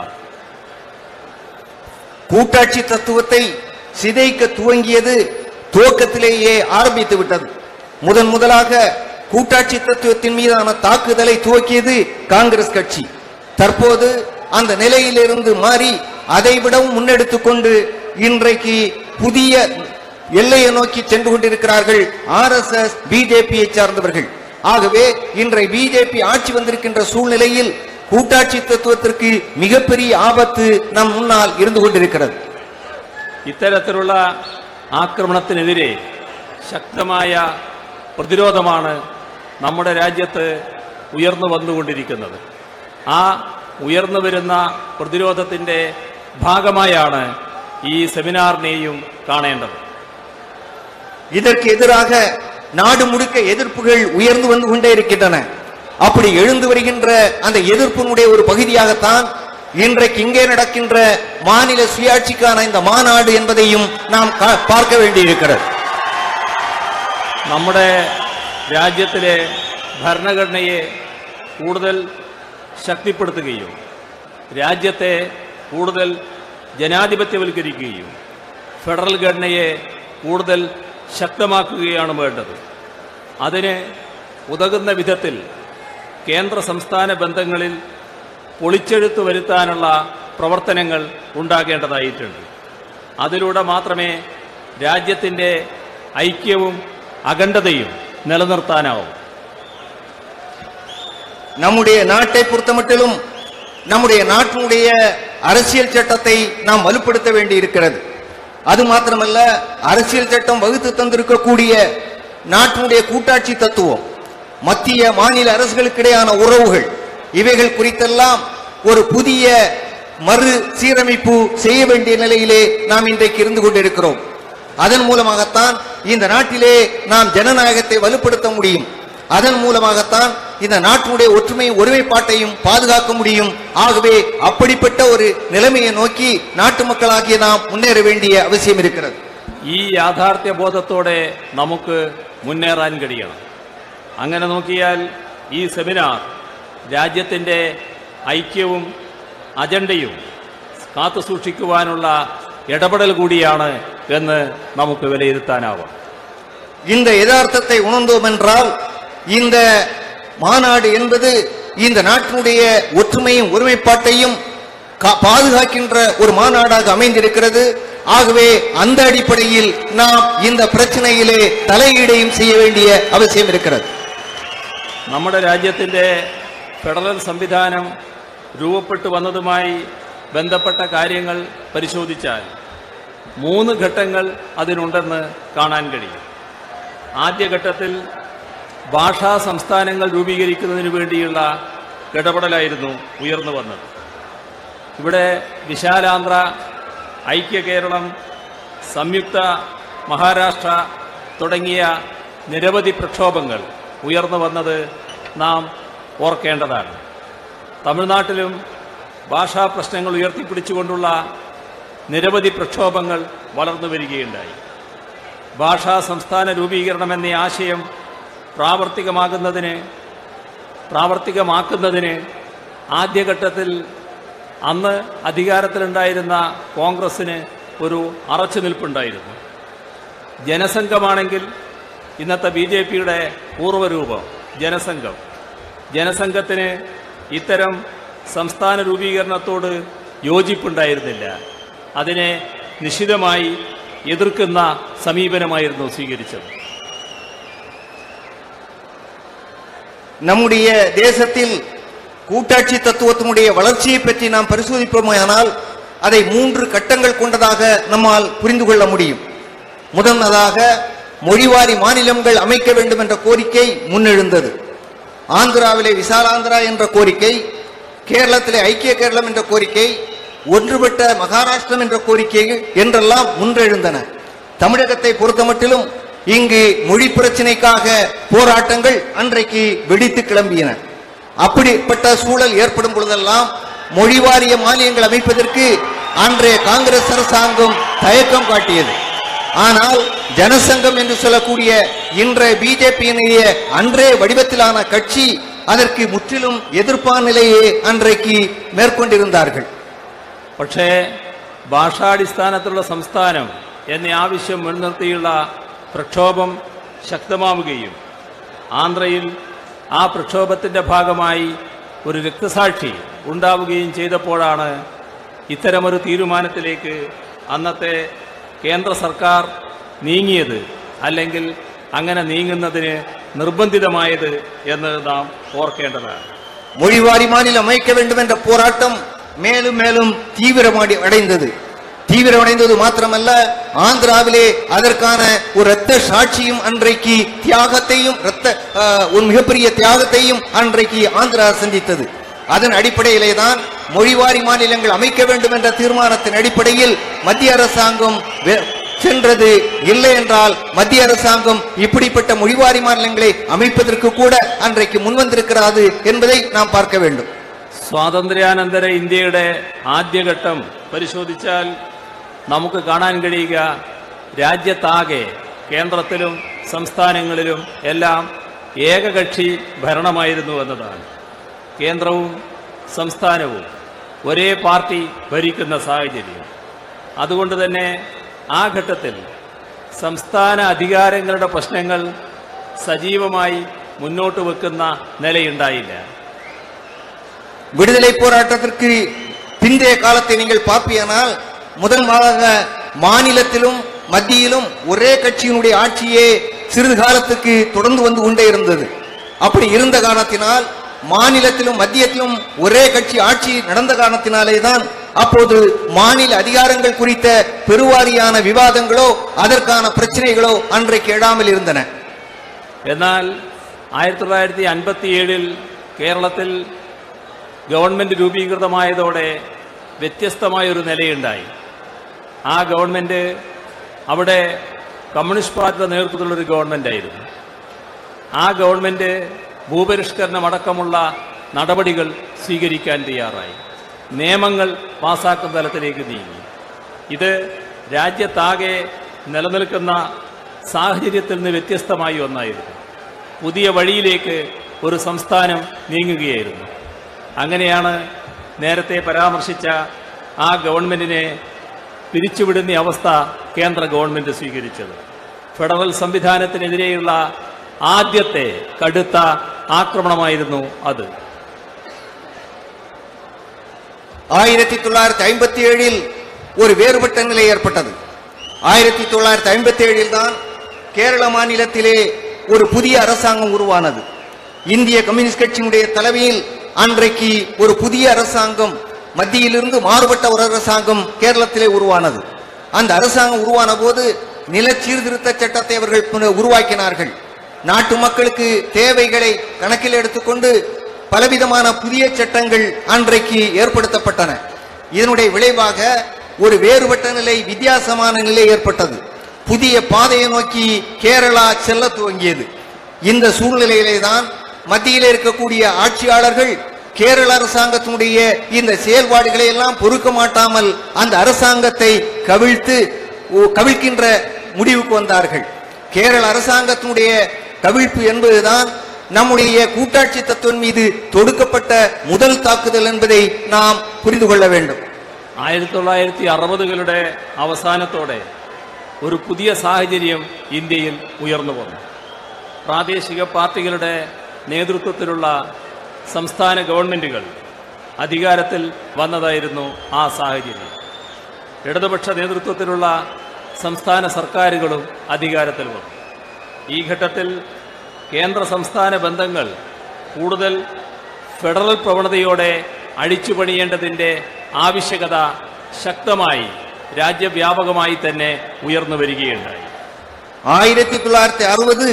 கூட்டாட்சி தத்துவத்தை சிதைக்க துவங்கியது துவக்கத்திலேயே ஆரம்பித்து விட்டது. முதன் முதலாக கூட்டாட்சி தத்துவத்தின் மீதான தாக்குதலை துவக்கியது காங்கிரஸ் கட்சி. தற்போது அந்த நிலையிலிருந்து மாறி அதைவிடவும் முன்னெடுத்துக் கொண்டு இன்றைக்கு புதிய எல்லையை நோக்கி சென்று கொண்டிருக்கிறார்கள் ஆர் எஸ் எஸ் பிஜேபியை சார்ந்தவர்கள். ஆகவே இன்றை பிஜேபி ஆட்சி வந்திருக்கின்ற சூழ்நிலையில் கூட்டாட்சி தத்துவத்திற்கு மிகப்பெரிய ஆபத்து நம் முன்னால் இருந்து கொண்டிருக்கிறது. ഇത്തരത്തിലുള്ള ആക്രമണത്തിനെതിരെ ശക്തമായ പ്രതിരോധമാണ് നമ്മുടെ രാജ്യത്ത് ഉയർന്നു വന്നുകൊണ്ടിരിക്കുന്നത്. ആ ഉയർന്നു വരുന്ന പ്രതിരോധത്തിൻ്റെ ഭാഗമായാണ് ഈ സെമിനാറിനെയും കാണേണ്ടത്. இதற்கு எதிராக நாடு முழுக்க எதிர்ப்புகள் உயர்ந்து வந்து கொண்டே இருக்கின்றன. அப்படி எழுந்து வருகின்ற அந்த எதிர்ப்பினுடைய ஒரு பகுதியாகத்தான் இன்றைக்கு இங்கே நடக்கின்ற மாநில சுயாட்சிக்கான இந்த மாநாடு என்பதையும் நாம் பார்க்க வேண்டியிருக்கிறது. നമ്മുടെ രാജ്യത്തിലെ ഭരണഘടനയെ കൂടുതൽ ശക്തിപ്പെടുത്തുകയും രാജ്യത്തെ കൂടുതൽ ജനാധിപത്യവൽക്കരിക്കുകയും ഫെഡറൽ ഘടനയെ കൂടുതൽ ശക്തമാക്കുകയാണ് വേണ്ടത്. അതിന് ഉതകുന്ന വിധത്തിൽ കേന്ദ്ര സംസ്ഥാന ബന്ധങ്ങളിൽ പൊളിച്ചെഴുത്ത് വരുത്താനുള്ള പ്രവർത്തനങ്ങൾ ഉണ്ടാകേണ്ടതായിട്ടുണ്ട്. അതിലൂടെ മാത്രമേ രാജ്യത്തിൻ്റെ ഐക്യവും അഖണ്ഡതയും നിലനിർത്താനാവും. நம்முடைய நாட்டை பொறுத்தமட்டிலும் நம்முடைய நாட்டினுடைய அரசியல் சட்டத்தை நாம் வலுப்படுத்த வேண்டி இருக்கிறது. அது மாத்திரமல்ல, அரசியல் சட்டம் வகுத்து தந்திருக்கக்கூடிய நாட்டினுடைய கூட்டாட்சி தத்துவம், மத்திய மாநில அரசுகளுக்கிடையான உறவுகள், இவைகள் குறித்தெல்லாம் ஒரு புதிய மறு சீரமைப்பு செய்ய வேண்டிய நிலையிலே நாம் இன்றைக்கு இருந்து கொண்டிருக்கிறோம். அதன் மூலமாகத்தான் இந்த நாட்டிலே நாம் ஜனநாயகத்தை வலுப்படுத்த முடியும். அதன் மூலமாகத்தான் இந்த நாட்டினுடைய ஒற்றுமை ஒருமைப்பாட்டையும் பாதுகாக்க முடியும். ஆகவே அப்படிப்பட்ட ஒரு நிலைமையை நோக்கி நாட்டு மக்களாகிய நாம் முன்னேற வேண்டிய அவசியம் இருக்கிறது. ഈ യാഥാർത്ഥ്യ ബോധത്തോടെ നമുക്ക് മുന്നേറാൻ കഴിയണം. അങ്ങനെ നോക്കിയാൽ ഈ സെമിനാർ രാജ്യത്തിൻ്റെ ഐക്യവും അജണ്ടയും കാത്തുസൂക്ഷിക്കുവാനുള്ള ഇടപെടൽ കൂടിയാണ് എന്ന് നമുക്ക് വിലയിരുത്താനാവും. இந்த யதார்த்தத்தை உணர்ந்தோம் என்றால் இந்த மாநாடு என்பது இந்த நாட்டினுடைய ஒற்றுமையும் ஒருமைப்பாட்டையும் பாதுகாக்கின்ற ஒரு மாநாடாக அமைந்திருக்கிறது. ஆகவே அந்த அடிப்படையில் நாம் இந்த பிரச்சனையிலே தலையீடையும் செய்ய வேண்டிய அவசியம் இருக்கிறது. നമ്മുടെ രാജ്യത്തിൻ്റെ ഫെഡറൽ സംവിധാനം രൂപപ്പെട്ടു വന്നതുമായി ബന്ധപ്പെട്ട കാര്യങ്ങൾ പരിശോധിച്ചാൽ മൂന്ന് ഘട്ടങ്ങൾ അതിനുണ്ടെന്ന് കാണാൻ കഴിയും. ആദ്യഘട്ടത്തിൽ ഭാഷാ സംസ്ഥാനങ്ങൾ രൂപീകരിക്കുന്നതിന് വേണ്ടിയുള്ള ഇടപെടലായിരുന്നു ഉയർന്നു വന്നത്. ഇവിടെ വിശാലാന്ധ്ര, ഐക്യ കേരളം, സംയുക്ത മഹാരാഷ്ട്ര തുടങ്ങിയ നിരവധി പ്രക്ഷോഭങ്ങൾ ഉയർന്നു വന്നത് നാം ഓർക്കേണ്ടതാണ്. തമിഴ്നാട്ടിലും ഭാഷാ പ്രശ്നങ്ങൾ ഉയർത്തിപ്പിടിച്ചുകൊണ്ടുള്ള നിരവധി പ്രക്ഷോഭങ്ങൾ വളർന്നു വരികയുണ്ടായി. ഭാഷാ സംസ്ഥാന രൂപീകരണമെന്ന ആശയം പ്രാവർത്തികമാകുന്നതിന് പ്രാവർത്തികമാക്കുന്നതിന് ആദ്യഘട്ടത്തിൽ അന്ന് അധികാരത്തിലുണ്ടായിരുന്ന കോൺഗ്രസ്സിന് ഒരു അറച്ചുനിൽപ്പുണ്ടായിരുന്നു. ജനസംഘമാണെങ്കിൽ ഇന്നത്തെ ബി ജെ പിയുടെ പൂർവ്വരൂപം ജനസംഘം. ജനസംഘത്തിന് ഇത്തരം സംസ്ഥാന രൂപീകരണത്തോട് യോജിപ്പുണ്ടായിരുന്നില്ല. അതിനെ നിശിതമായി എതിർക്കുന്ന സമീപനമായിരുന്നു സ്വീകരിച്ചത്. நம்முடைய தேசத்தில் கூட்டாட்சி தத்துவத்தினுடைய வளர்ச்சியை பற்றி நாம் பரிசோதிப்போமானால் அதை மூன்று கட்டங்கள் கொண்டதாக நம்மால் புரிந்து கொள்ள முடியும். முதலாவதாக மொழிவாரி மாநிலங்கள் அமைக்க வேண்டும் என்ற கோரிக்கை முன்னெழுந்தது. ஆந்திராவிலே விசாலாந்திரா என்ற கோரிக்கை, கேரளத்திலே ஐக்கிய கேரளம் என்ற கோரிக்கை, ஒன்றுபட்ட மகாராஷ்டிரம் என்ற கோரிக்கை என்றெல்லாம் முன்றெழுந்தன. தமிழகத்தை பொறுத்தமட்டிலும் இங்கு மொழி பிரச்சனைக்காக போராட்டங்கள் அன்றைக்கு வெடித்து கிளம்பியன. அப்படிப்பட்ட சூழல் ஏற்படும் பொழுதெல்லாம் மொழி வாரிய மாநிலங்கள் அமைப்பதற்கு அன்றைய காங்கிரஸ் அரசாங்கம் தயக்கம் காட்டியது. ஆனால் ஜனசங்கம் என்று சொல்லக்கூடிய இன்றைய பிஜேபியினுடைய அன்றைய வடிவத்திலான கட்சி அதற்கு முற்றிலும் எதிர்ப்பான நிலையை அன்றைக்கு മേற்കൊണ്ടിരുந்தார்கள். പക്ഷേ ഭാഷാടിസ്ഥാനത്തിലുള്ള സംസ്ഥാനം എന്ന ആവശ്യം മുൻനിർത്തിയുള്ള പ്രക്ഷോഭം ശക്തമാവുകയും ആന്ധ്രയിൽ ആ പ്രക്ഷോഭത്തിൻ്റെ ഭാഗമായി ഒരു രക്തസാക്ഷി ഉണ്ടാവുകയും ചെയ്തപ്പോഴാണ് ഇത്തരമൊരു തീരുമാനത്തിലേക്ക് അന്നത്തെ കേന്ദ്ര സർക്കാർ നീങ്ങിയത്, അല്ലെങ്കിൽ അങ്ങനെ നീങ്ങുന്നതിന് നിർബന്ധിതമായത് എന്ന് നാം ഓർക്കേണ്ടതാണ്. மொழிவாரி மாநிலம் அமைக்க வேண்டும் என்ற போராட்டம் மேலும் மேலும் தீவிரமாடி அடைந்தது. தீவிரமடைந்தது மாத்திரமல்ல, ஆந்திராவிலே அதற்கான ஒரு இரத்த சாட்சியும் அன்றைக்கு தியாகத்தையும் இரத்த ஒரு மிகப்பெரிய தியாகத்தையும் அன்றைக்கு ஆந்திரா சந்தித்தது. அதன் அடிப்படையிலே தான் மொழிவாரி மாநிலங்கள் அமைக்க வேண்டும் என்ற தீர்மானத்தின் அடிப்படையில் மத்திய அரசாங்கம் சென்றது. இல்லை என்றால் மத்திய அரசாங்கம் இப்படிப்பட்ட மொழிவாரி மாநிலங்களை அமைப்பதற்கு கூட அன்றைக்கு முன்வந்திருக்கிறது என்பதை நாம் பார்க்க வேண்டும். സ്വാതന്ത്ര്യാനന്തര ഇന്ത്യയുടെ ആദ്യഘട്ടം പരിശോധിച്ചാൽ നമുക്ക് കാണാൻ കഴിയുക രാജ്യത്താകെ കേന്ദ്രത്തിലും സംസ്ഥാനങ്ങളിലും എല്ലാം ഏകകക്ഷി ഭരണമായിരുന്നു എന്നതാണ്. കേന്ദ്രവും സംസ്ഥാനവും ഒരേ പാർട്ടി ഭരിക്കുന്ന സാഹചര്യം. അതുകൊണ്ട് തന്നെ ആ ഘട്ടത്തിൽ സംസ്ഥാന അധികാരങ്ങളുടെ പ്രശ്നങ്ങൾ സജീവമായി മുന്നോട്ട് വെക്കുന്ന നിലയുണ്ടായില്ല. விடுதலை போராட்டத்திற்கு பிந்தைய காலத்தை நீங்கள் பார்ப்பீனால் முதன்முறையாக மாநிலத்திலும் மத்தியிலும் ஒரே கட்சியினுடைய ஆட்சியே சிறிது காலத்துக்கு தொடர்ந்து வந்து கொண்டே இருந்தது. அப்படி இருந்த காரணத்தினால் மாநிலத்திலும் மத்தியத்திலும் ஒரே கட்சி ஆட்சி நடந்த காரணத்தினாலே தான் அப்போது மாநில அதிகாரங்கள் குறித்த பெருவாரியான விவாதங்களோ அதற்கான பிரச்சனைகளோ அன்றைக்கு எழாமல் இருந்தன. എന്നാൽ ആയിരത്തി തൊള്ളായിരത്തി അൻപത്തി ഏഴിൽ കേരളത്തിൽ ഗവൺമെന്റ് രൂപീകൃതമായതോടെ വ്യത്യസ്തമായൊരു നിലയുണ്ടായി. ആ ഗവൺമെന്റ് അവിടെ കമ്മ്യൂണിസ്റ്റ് പാർട്ടിയുടെ നേതൃത്വത്തിലുള്ളൊരു ഗവൺമെന്റ് ആയിരുന്നു. ആ ഗവൺമെന്റ് ഭൂപരിഷ്കരണമടക്കമുള്ള നടപടികൾ സ്വീകരിക്കാൻ തയ്യാറായി. നിയമങ്ങൾ പാസാക്കുന്ന തലത്തിലേക്ക് നീങ്ങി. ഇത് രാജ്യത്താകെ നിലനിൽക്കുന്ന സാഹചര്യത്തിൽ നിന്ന് വ്യത്യസ്തമായി ഒന്നായിരുന്നു. പുതിയ വഴിയിലേക്ക് ഒരു സംസ്ഥാനം നീങ്ങുകയായിരുന്നു. അങ്ങനെയാണ് നേരത്തെ പരാമർശിച്ച ആ ഗവൺമെന്റിനെ പിരിച്ചുവിടുന്ന അവസ്ഥ കേന്ദ്ര ഗവൺമെന്റ് സ്വീകരിച്ചത്. ഫെഡറൽ സംവിധാനത്തിനെതിരെയുള്ള ആദ്യത്തെ കടുത്ത ആക്രമണമായിരുന്നു അത്. ஆயிரத்தி தொள்ளாயிரத்தி ஐம்பத்தி ஏழில் ஒரு வேறுபட்ட நிலை ஏற்பட்டது. ஆயிரத்தி தொள்ளாயிரத்தி ஐம்பத்தி ஏழில் தான் கேரள மாநிலத்திலே ஒரு புதிய அரசாங்கம் உருவானது. இந்திய கம்யூனிஸ்ட் கட்சியினுடைய தலைமையில் அன்றைக்கு ஒரு புதிய அரசாங்கம், மத்தியிலிருந்து மாறுபட்ட ஒரு அரசாங்கம் கேரளத்திலே உருவானது. அந்த அரசாங்கம் உருவான போது நில சீர்திருத்த சட்டத்தை அவர்கள் உருவாக்கினார்கள். நாட்டு மக்களுக்கு தேவைகளை கணக்கில் எடுத்துக்கொண்டு பலவிதமான புதிய சட்டங்கள் அன்றைக்கு ஏற்படுத்தப்பட்டன. இதனுடைய விளைவாக ஒரு வேறுபட்ட நிலை, வித்தியாசமான நிலை ஏற்பட்டது. புதிய பாதையை நோக்கி கேரளா செல்ல துவங்கியது. இந்த சூழ்நிலையிலே தான் மத்தியில் இருக்கக்கூடிய ஆட்சியாளர்கள் கேரள அரசாங்கத்தினுடைய இந்த செயல்பாடுகளை எல்லாம் பொறுக்க மாட்டாமல் அந்த அரசாங்கத்தை கவிழ்த்து கவிழ்க்கின்ற முடிவுக்கு வந்தார்கள். கேரள அரசாங்கத்தினுடைய கவிழ்ப்பு என்பதுதான் நம்முடைய கூட்டாட்சி தத்துவம் மீது தொடுக்கப்பட்ட முதல் தாக்குதல் என்பதை நாம் புரிந்து கொள்ள வேண்டும். ആയിരത്തി തൊള്ളായിരത്തി അറുപതുകളുടെ അവസാനത്തോടെ ഒരു പുതിയ സാഹചര്യം ഇന്ത്യയിൽ ഉയർന്നു വന്നു. പ്രാദേശിക പാർട്ടികളുടെ നേതൃത്വത്തിലുള്ള സംസ്ഥാന ഗവൺമെന്റുകൾ അധികാരത്തിൽ വന്നതായിരുന്നു ആ സാഹചര്യം. ഇടതുപക്ഷ നേതൃത്വത്തിലുള്ള സംസ്ഥാന സർക്കാരുകളും അധികാരത്തിൽ വന്നു. ഈ ഘട്ടത്തിൽ കേന്ദ്ര സംസ്ഥാന ബന്ധങ്ങൾ കൂടുതൽ ഫെഡറൽ പ്രവണതയോടെ അഴിച്ചുപണിയേണ്ടതിൻ്റെ ആവശ്യകത ശക്തമായി രാജ്യവ്യാപകമായി തന്നെ ഉയർന്നു വരികയുണ്ടായി. ஆயிரத்தி தொள்ளாயிரத்தி அறுபது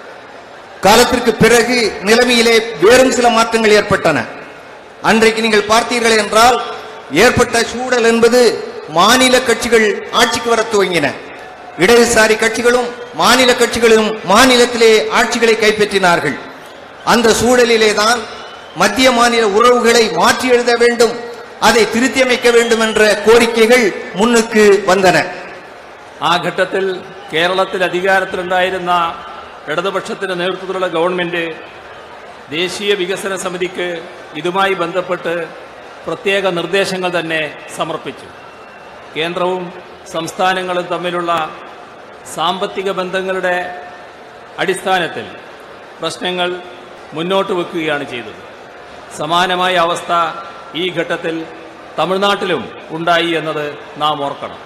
காலத்திற்கு பிறகு நிலைமையிலே வேறும் சில மாற்றங்கள் ஏற்பட்டன. அன்றைக்கு நீங்கள் பார்த்தீர்கள் என்றால் ஏற்பட்ட சூழல் என்பது மாநில கட்சிகள் ஆட்சிக்கு வர துவங்கின. இடதுசாரி கட்சிகளும் மாநில கட்சிகளும் மாநிலத்திலே ஆட்சிகளை கைப்பற்றினார்கள். அந்த சூழலிலே தான் மத்திய மாநில உறவுகளை மாற்றி எழுத வேண்டும், அதை திருத்தி அமைக்க வேண்டும் என்ற கோரிக்கைகள் முன்னுக்கு வந்தன. ആ ഘട്ടത്തിൽ കേരളത്തിൽ അധികാരത്തിലുണ്ടായിരുന്ന ഇടതുപക്ഷത്തിന്റെ നേതൃത്വത്തിലുള്ള ഗവൺമെന്റ് ദേശീയ വികസന സമിതിക്ക് ഇതുമായി ബന്ധപ്പെട്ട് പ്രത്യേക നിർദ്ദേശങ്ങൾ തന്നെ സമർപ്പിച്ചു. കേന്ദ്രവും സംസ്ഥാനങ്ങളും തമ്മിലുള്ള സാമ്പത്തിക ബന്ധങ്ങളുടെ അടിസ്ഥാനത്തിൽ പ്രശ്നങ്ങൾ മുന്നോട്ട് വെക്കുകയാണ് ചെയ്തത്. സമാനമായ അവസ്ഥ ഈ ഘട്ടത്തിൽ തമിഴ്നാട്ടിലും ഉണ്ടായി എന്നത് നാം ഓർക്കണം.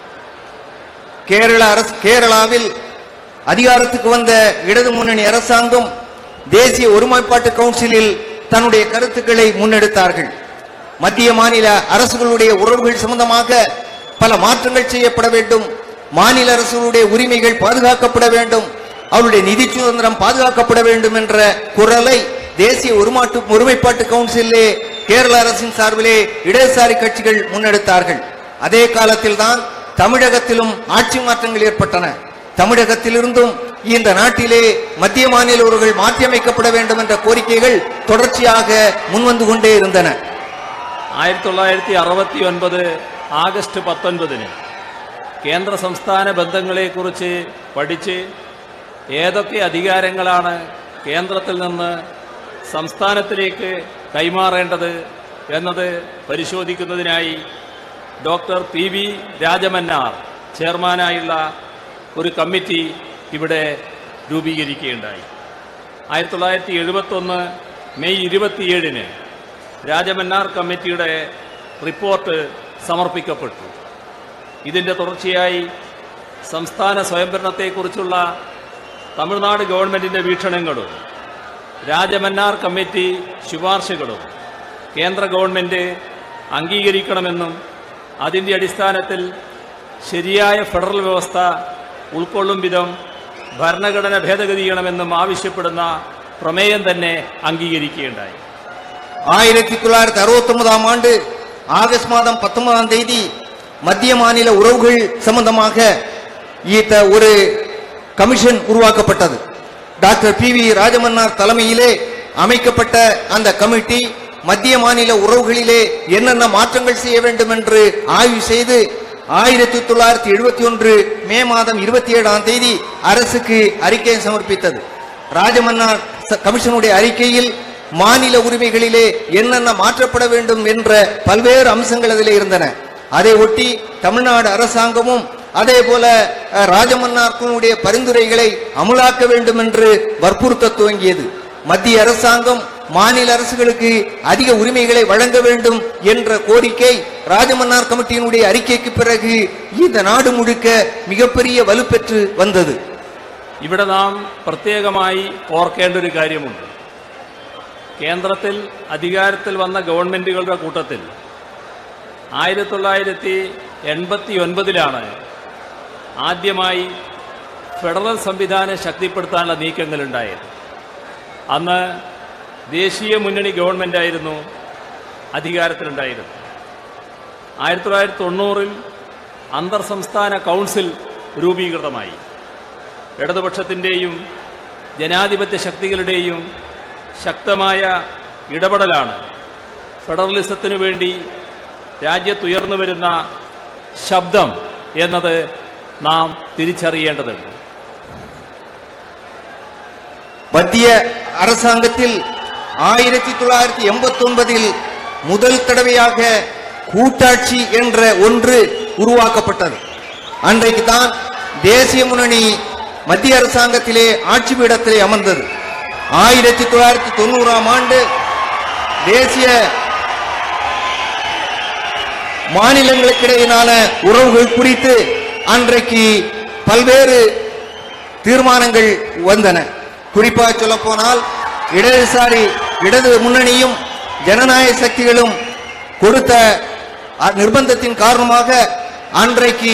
கேரள அரசு கேரளாவில் அதிகாரத்துக்கு வந்த இடது முன்னணி அரசாங்கம் தேசிய ஒருமைப்பாட்டு கவுன்சிலில் தன்னுடைய கருத்துக்களை முன்னெடுத்தார்கள். மத்திய மாநில அரசுகளுடைய உறவுகள் சம்பந்தமாக பல மாற்றங்கள் செய்யப்பட வேண்டும், மாநில அரசுகளுடைய உரிமைகள் பாதுகாக்கப்பட வேண்டும், அவருடைய நிதி சுதந்திரம் பாதுகாக்கப்பட வேண்டும் என்ற குரலை தேசிய ஒருமாட்டு ஒருமைப்பாட்டு கவுன்சிலே கேரள அரசின் சார்பிலே இடதுசாரி கட்சிகள் முன்னெடுத்தார்கள். அதே காலத்தில் தான் தமிழகத்திலும் ஆட்சி மாற்றங்கள் ஏற்பட்டன. தமிழகத்திலிருந்தும் இந்த நாட்டிலே மத்திய மாநில உறவுகள் மாற்றியமைக்கப்பட வேண்டும் என்ற கோரிக்கைகள் தொடர்ச்சியாக முன்வந்து கொண்டே இருந்தன. ആയിരത്തി തൊള്ളായിരത്തി അറുപത്തി ഒൻപത് ആഗസ്റ്റ് പത്തൊൻപതിന് കേന്ദ്ര സംസ്ഥാന ബന്ധങ്ങളെക്കുറിച്ച് പഠിച്ച് ഏതൊക്കെ അധികാരങ്ങളാണ് കേന്ദ്രത്തിൽ നിന്ന് സംസ്ഥാനത്തിലേക്ക് കൈമാറേണ്ടത് എന്നത് പരിശോധിക്കുന്നതിനായി ഡോക്ടർ പി വി രാജമന്നാർ ചെയർമാനായുള്ള ഒരു കമ്മിറ്റി ഇവിടെ രൂപീകരിക്കുകയുണ്ടായി. ആയിരത്തി തൊള്ളായിരത്തി എഴുപത്തൊന്ന് മെയ് ഇരുപത്തിയേഴിന് രാജമന്നാർ കമ്മിറ്റിയുടെ റിപ്പോർട്ട് സമർപ്പിക്കപ്പെട്ടു. ഇതിൻ്റെ തുടർച്ചയായി സംസ്ഥാന സ്വയംഭരണത്തെക്കുറിച്ചുള്ള തമിഴ്നാട് ഗവൺമെൻറ്റിൻ്റെ വീക്ഷണങ്ങളും രാജമന്നാർ കമ്മിറ്റി ശുപാർശകളും കേന്ദ്ര ഗവൺമെൻറ് അംഗീകരിക്കണമെന്നും അതിൻ്റെ അടിസ്ഥാനത്തിൽ ശരിയായ ഫെഡറൽ വ്യവസ്ഥ ഉൾക്കൊള്ളും വിധം ഭരണഘടന ഭേദഗതി ചെയ്യണമെന്നും ആവശ്യപ്പെടുന്ന പ്രമേയം തന്നെ അംഗീകരിക്കുകയുണ്ടായി. ஆயிரத்தி தொள்ளாயிரத்தி அறுபத்தி ஒன்பதாம் ஆண்டு ஆகஸ்ட் மாதம் பத்தொன்பதாம் தேதி மத்திய மாநில உறவுகள் சம்பந்தமாக ஒரு கமிஷன் உருவாக்கப்பட்டது. டாக்டர் பி வி ராஜமன்னார் தலைமையிலே அமைக்கப்பட்ட அந்த கமிட்டி மத்திய மாநில உறவுகளிலே என்னென்ன மாற்றங்கள் செய்ய வேண்டும் என்று ஆய்வு செய்து ஆயிரத்தி தொள்ளாயிரத்தி எழுபத்தி ஒன்று மே மாதம் இருபத்தி ஏழாம் தேதி அரசுக்கு அறிக்கை சமர்ப்பித்தது. ராஜமன்னார் கமிஷனுடைய அறிக்கையில் மாநில உரிமைகளிலே என்னென்ன மாற்றப்பட வேண்டும் என்ற பல்வேறு அம்சங்கள் அதிலே இருந்தன. அதை ஒட்டி தமிழ்நாடு அரசாங்கமும் அதே போல ராஜமன்னாருடைய பரிந்துரைகளை அமுலாக்க வேண்டும் என்று வற்புறுத்த துவங்கியது. மத்திய அரசாங்கம் மாநில அரசுகளுக்கு அதிக உரிமைகளை வழங்க வேண்டும் என்ற கோரிக்கை ராஜமன்னார் கமிட்டியினுடைய அறிக்கைக்கு பிறகு இந்த நாடு முழுக்க மிகப்பெரிய வலுப்பெற்று வந்தது. ഇവിടെ നാം പ്രത്യേകമായി ഓർക്കേണ്ട ഒരു കാര്യമുണ്ട്. കേന്ദ്രത്തിൽ അധികാരത്തിൽ വന്ന ഗവൺമെന്റുകളുടെ കൂട്ടത്തിൽ ആയിരത്തി തൊള്ളായിരത്തി എൺപത്തി ഒൻപതിലാണ് ആദ്യമായി ഫെഡറൽ സംവിധാനം ശക്തിപ്പെടുത്താനുള്ള നീക്കങ്ങളുണ്ടായത്. അന്ന് ദേശീയ മുന്നണി ഗവൺമെൻറ്റായിരുന്നു അധികാരത്തിലുണ്ടായിരുന്നത്. ആയിരത്തി തൊള്ളായിരത്തി തൊണ്ണൂറിൽ അന്തർ സംസ്ഥാന കൗൺസിൽ രൂപീകൃതമായി. ഇടതുപക്ഷത്തിൻ്റെയും ജനാധിപത്യ ശക്തികളുടെയും ശക്തമായ ഇടപെടലാണ് ഫെഡറലിസത്തിനു വേണ്ടി രാജ്യത്തുയർന്നു വരുന്ന ശബ്ദം എന്നത് നാം തിരിച്ചറിയേണ്ടതുണ്ട്. மத்திய அரசாங்கத்தில் ஆயிரத்தி தொள்ளாயிரத்தி எண்பத்தி ஒன்பதில் முதல் தடவையாக கூட்டாட்சி என்ற ஒன்று உருவாக்கப்பட்டது. அன்றைக்கு தான் தேசிய முன்னணி மத்திய அரசாங்கத்திலே ஆட்சி பீடத்திலே அமர்ந்தது. ஆயிரத்தி தொள்ளாயிரத்தி தொண்ணூறாம் ஆண்டு தேசிய மாநிலங்களுக்கிடையிலான உறவுகள் குறித்து அன்றைக்கு பல்வேறு தீர்மானங்கள் வந்தன. குறிப்பாக சொல்ல போனால் இடதுசாரி இடது முன்னணியும் ஜனநாயக சக்திகளும் கொடுத்த நிர்பந்தத்தின் காரணமாக அன்றைக்கு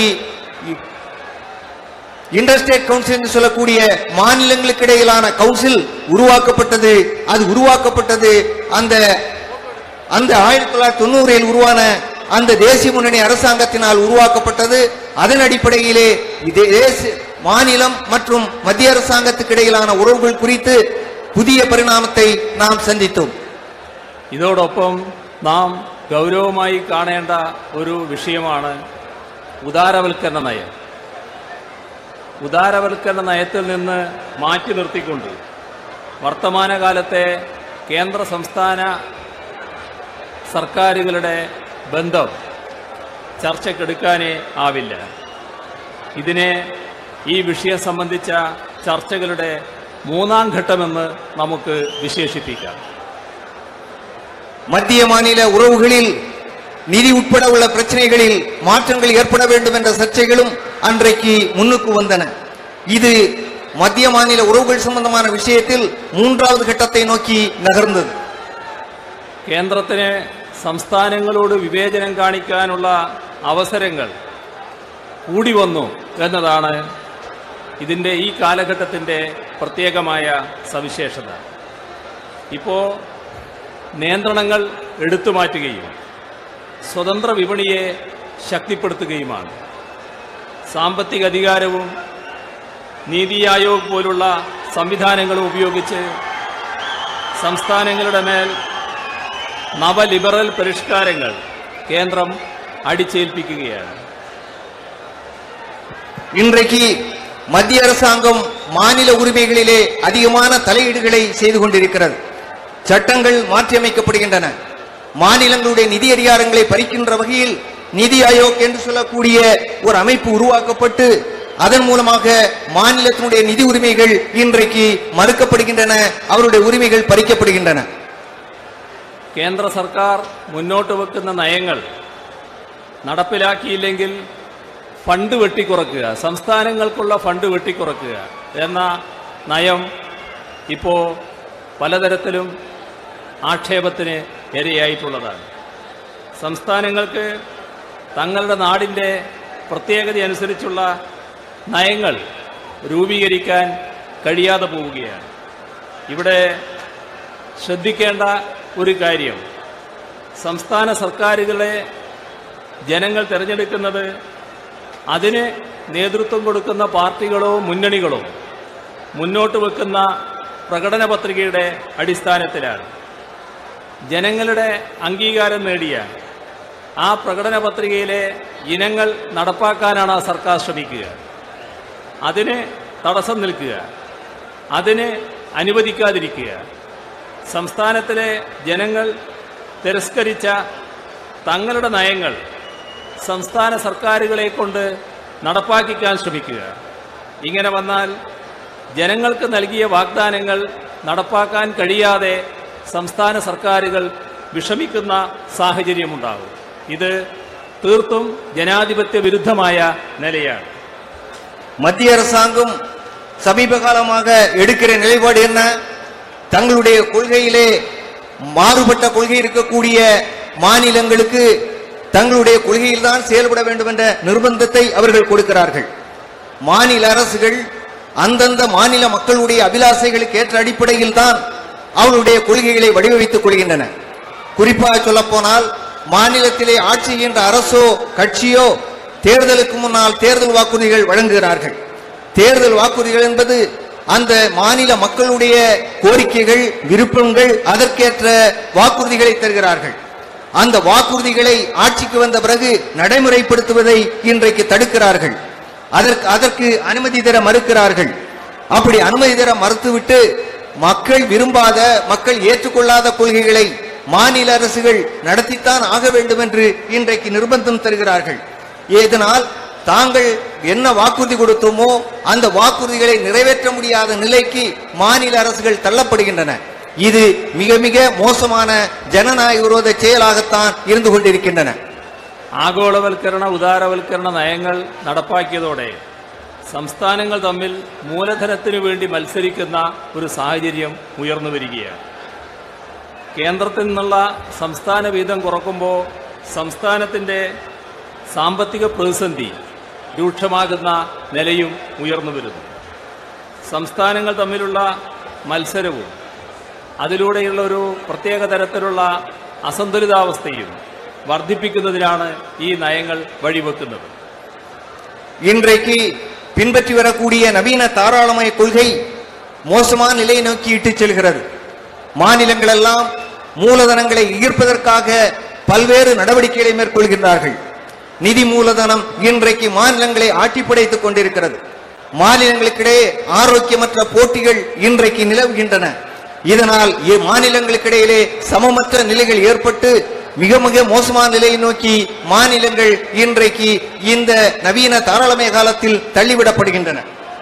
இன்டர்ஸ்டேட் கவுன்சில் என்று சொல்லக்கூடிய மாநிலங்களுக்கு இடையிலான கவுன்சில் உருவாக்கப்பட்டது. அது உருவாக்கப்பட்டது அந்த அந்த ஆயிரத்தி தொள்ளாயிரத்தி தொண்ணூறில் உருவான அந்த தேசிய முன்னணி அரசாங்கத்தினால் உருவாக்கப்பட்டது. அதன் அடிப்படையிலே தேசிய மாநிலம் மற்றும் மத்திய அரசாங்கத்துக்கு இடையிலான உறவுகள் குறித்து புதிய பரிணாமத்தை நாம் சந்தித்தோம். ഇതോടൊപ്പം നാം ഗൗരവമായി കാണേണ്ട ഒരു വിഷയമാണ് ഉദാരവൽക്കരണ നയം. ഉദാരവൽക്കരണ നയത്തിൽ നിന്ന് മാറ്റി നിർത്തിക്കൊണ്ട് വർത്തമാനകാലത്തെ കേന്ദ്ര സംസ്ഥാന സർക്കാരുകളുടെ ബന്ധം ചർച്ചയ്ക്കെടുക്കാനേ ആവില്ല. ഇതിനെ ഈ വിഷയം സംബന്ധിച്ച ചർച്ചകളുടെ മൂന്നാം ഘട്ടമെന്ന് നമുക്ക് വിശേഷിപ്പിക്കാം. மத்திய மாநில உறவுகளில் நிதி உட்பட உள்ள பிரச்சனைகளில் மாற்றங்கள் ஏற்பட வேண்டும் என்ற சர்ச்சைகளும் அன்றைக்கு முன்னுக்கு வந்தன. இது மத்திய மாநில உறவுகள் சம்பந்தமான விஷயத்தில் மூன்றாவது கட்டத்தை நோக்கி நகர்ந்தது. കേന്ദ്രത്തിന് സംസ്ഥാനങ്ങളോട് വിവേചനം കാണിക്കാനുള്ള അവസരങ്ങൾ കൂടി വന്നു എന്നതാണ് ഇതിൻ്റെ ഈ കാലഘട്ടത്തിൻ്റെ പ്രത്യേകമായ സവിശേഷത. ഇപ്പോൾ നിയന്ത്രണങ്ങൾ എടുത്തു മാറ്റുകയും സ്വതന്ത്ര വിപണിയെ ശക്തിപ്പെടുത്തുകയുമാണ്. സാമ്പത്തിക അധികാരവും നീതി ആയോഗ് പോലുള്ള സംവിധാനങ്ങളും ഉപയോഗിച്ച് സംസ്ഥാനങ്ങളുടെ മേൽ നവലിബറൽ പരിഷ്കാരങ്ങൾ കേന്ദ്രം അടിച്ചേൽപ്പിക്കുകയാണ്. இன்றைக்கு மத்திய அரசாங்கம் மாநில உரிமைகளிலே அதிகமான தலையீடுகளை செய்து கொண்டிருக்கிறது. சட்டங்கள் மாற்றியமைக்கப்படுகின்றன. மாநிலங்களுடைய நிதி அதிகாரங்களை பறிக்கின்ற வகையில் நிதி ஆயோக் என்று சொல்லக்கூடிய ஒரு அமைப்பு உருவாக்கப்பட்டு அதன் மூலமாக மாநிலத்தினுடைய நிதி உரிமைகள் இன்றைக்கு மறுக்கப்படுகின்றன, அவருடைய உரிமைகள் பறிக்கப்படுகின்றன. കേന്ദ്ര സർക്കാർ മുന്നോട്ട് വെക്കുന്ന നയങ്ങൾ നടപ്പിലാക്കിയില്ലെങ്കിൽ ഫണ്ട് വെട്ടിക്കുറക്കുക, സംസ്ഥാനങ്ങൾക്കുള്ള ഫണ്ട് വെട്ടിക്കുറക്കുക എന്ന നയം ഇപ്പോൾ പലതരത്തിലും ആക്ഷേപത്തിന് ഇരയായിട്ടുള്ളതാണ്. സംസ്ഥാനങ്ങൾക്ക് തങ്ങളുടെ നാടിൻ്റെ പ്രത്യേകതയനുസരിച്ചുള്ള നയങ്ങൾ രൂപീകരിക്കാൻ കഴിയാതെ പോവുകയാണ്. ഇവിടെ ശ്രദ്ധിക്കേണ്ട ഒരു കാര്യം, സംസ്ഥാന സർക്കാരുകളെ ജനങ്ങൾ തിരഞ്ഞെടുക്കുന്നത് അതിന് നേതൃത്വം കൊടുക്കുന്ന പാർട്ടികളോ മുന്നണികളോ മുന്നോട്ട് വെക്കുന്ന പ്രകടന പത്രികയുടെ അടിസ്ഥാനത്തിലാണ്. ജനങ്ങളുടെ അംഗീകാരം നേടിയ ആ പ്രകടന പത്രികയിലെ ഇനങ്ങൾ നടപ്പാക്കാനാണ് ആ സർക്കാർ ശ്രമിക്കുക. അതിന് തടസ്സം നിൽക്കുക, അതിന് അനുവദിക്കാതിരിക്കുക. സംസ്ഥാനത്തിലെ ജനങ്ങൾ തിരസ്കരിച്ച തങ്ങളുടെ നയങ്ങൾ സംസ്ഥാന സർക്കാരുകളെ കൊണ്ട് നടപ്പാക്കിക്കാൻ ശ്രമിക്കുക. ഇങ്ങനെ വന്നാൽ ജനങ്ങൾക്ക് നൽകിയ വാഗ്ദാനങ്ങൾ നടപ്പാക്കാൻ കഴിയാതെ സംസ്ഥാന സർക്കാരുകൾ വിഷമിക്കുന്ന സാഹചര്യമുണ്ടാകും. ഇത് തീർത്തും ജനാധിപത്യ വിരുദ്ധമായ നിലയാണ്. மத்திய அரசாங்கம் சமீப காலமாக எடுக்கிற நிலைப்பாடு என்ன? தங்களுடைய கொள்கையிலே மாறுபட்ட கொள்கை இருக்கக்கூடிய மாநிலங்களுக்கு தங்களுடைய கொள்கையில்தான் செயல்பட வேண்டும் என்ற நிர்பந்தத்தை அவர்கள் கொடுக்கிறார்கள். மாநில அரசுகள் அந்தந்த மாநில மக்களுடைய அபிலாசைகளுக்கு ஏற்ற அடிப்படையில் தான் அவர்களுடைய கொள்கைகளை வடிவமைத்துக் கொள்கின்றன. குறிப்பாக சொல்ல போனால் மாநிலத்திலே ஆட்சி செய்கின்ற அரசோ கட்சியோ தேர்தலுக்கு முன்னால் தேர்தல் வாக்குறுதிகள் வழங்குகிறார்கள். தேர்தல் வாக்குறுதிகள் என்பது அந்த மாநில மக்களுடைய கோரிக்கைகள், விருப்பங்கள், அதற்கேற்ற வாக்குறுதிகளை தருகிறார்கள். அந்த வாக்குறுதிகளை ஆட்சிக்கு வந்த பிறகு நடைமுறைப்படுத்துவதை இன்றைக்கு தடுக்கிறார்கள். அதற்கு அதற்கு அனுமதி தர மறுக்கிறார்கள். அப்படி அனுமதி தர மறுத்துவிட்டு மக்கள் விரும்பாத, மக்கள் ஏற்றுக்கொள்ளாத கொள்கைகளை மாநில அரசுகள் நடத்தித்தான் ஆக வேண்டும் என்று இன்றைக்கு நிர்பந்தம் தருகிறார்கள். இதனால் தாங்கள் என்ன வாக்குறுதி கொடுத்தோமோ அந்த வாக்குறுதிகளை நிறைவேற்ற முடியாத நிலைக்கு மாநில அரசுகள் தள்ளப்படுகின்றன. இது மிக மிக மோசமான ஜனநாயக விரோத செயலாகத்தான் இருந்து கொண்டிருக்கின்றன. ആഗോളവൽക്കരണ ഉദാരവൽക്കരണ നയങ്ങൾ നടപ്പാക്കിയതോടെ സംസ്ഥാനങ്ങൾ തമ്മിൽ മൂലധനത്തിനു വേണ്ടി മത്സരിക്കുന്ന ഒരു സാഹചര്യം ഉയർന്നു വരികയാണ്. കേന്ദ്രത്തിൽ നിന്നുള്ള സംസ്ഥാന വീതം കുറക്കുമ്പോൾ സംസ്ഥാനത്തിൻ്റെ സാമ്പത്തിക പ്രതിസന്ധി രൂക്ഷമാകുന്ന നിലയും ഉയർന്നു വരുന്നു. സംസ്ഥാനങ്ങൾ തമ്മിലുള്ള മത്സരവും അതിലൂടെയുള്ള ഒരു പ്രത്യേക തരത്തിലുള്ള അസന്തുലിതാവസ്ഥയും വർദ്ധിപ്പിക്കുന്നതിനാണ് ഈ നയങ്ങൾ വഴിവെക്കുന്നത്. இன்றைக்கு பின்பற்றி வரக்கூடிய நவீன தாராளமய கொள்கை மோசமான நிலையை நோக்கி இட்டுச் செல்கிறது. மாநிலங்கள் எல்லாம் மூலதனங்களை ஈர்ப்பதற்காக பல்வேறு நடவடிக்கைகளை மேற்கொள்கின்றார்கள். நிதி மூலதனம் இன்றைக்கு மாநிலங்களை ஆட்டிப்படைத்துக் கொண்டிருக்கிறது. மாநிலங்களுக்கிடையே ஆரோக்கியமற்ற போட்டிகள் இன்றைக்கு நிலவுகின்றன. இதனால் மாநிலங்களுக்கிடையிலே சமமற்ற நிலைகள் ஏற்பட்டு மிக மிக மோசமான நிலையை நோக்கி மாநிலங்கள் இன்றைக்கு இந்த നവീന താരാളമയ കാലത്തിൽ തള്ളിവിടപ്പെടുகின்றன.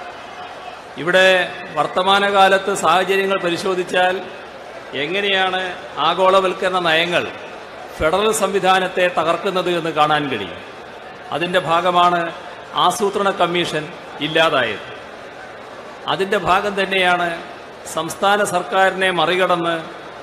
ഇവിടെ വർത്തമാനകാലത്ത് സാഹചര്യങ്ങൾ പരിശോധിച്ചാൽ എങ്ങനെയാണ് ആഗോളവൽക്കരണ നയങ്ങൾ ഫെഡറൽ സംവിധാനത്തെ തകർക്കുന്നത് എന്ന് കാണാൻ കഴിയും. അതിൻ്റെ ഭാഗമാണ് ആസൂത്രണ കമ്മീഷൻ ഇല്ലാതായത്. അതിൻ്റെ ഭാഗം തന്നെയാണ് സംസ്ഥാന സർക്കാരിനെ മറികടന്ന്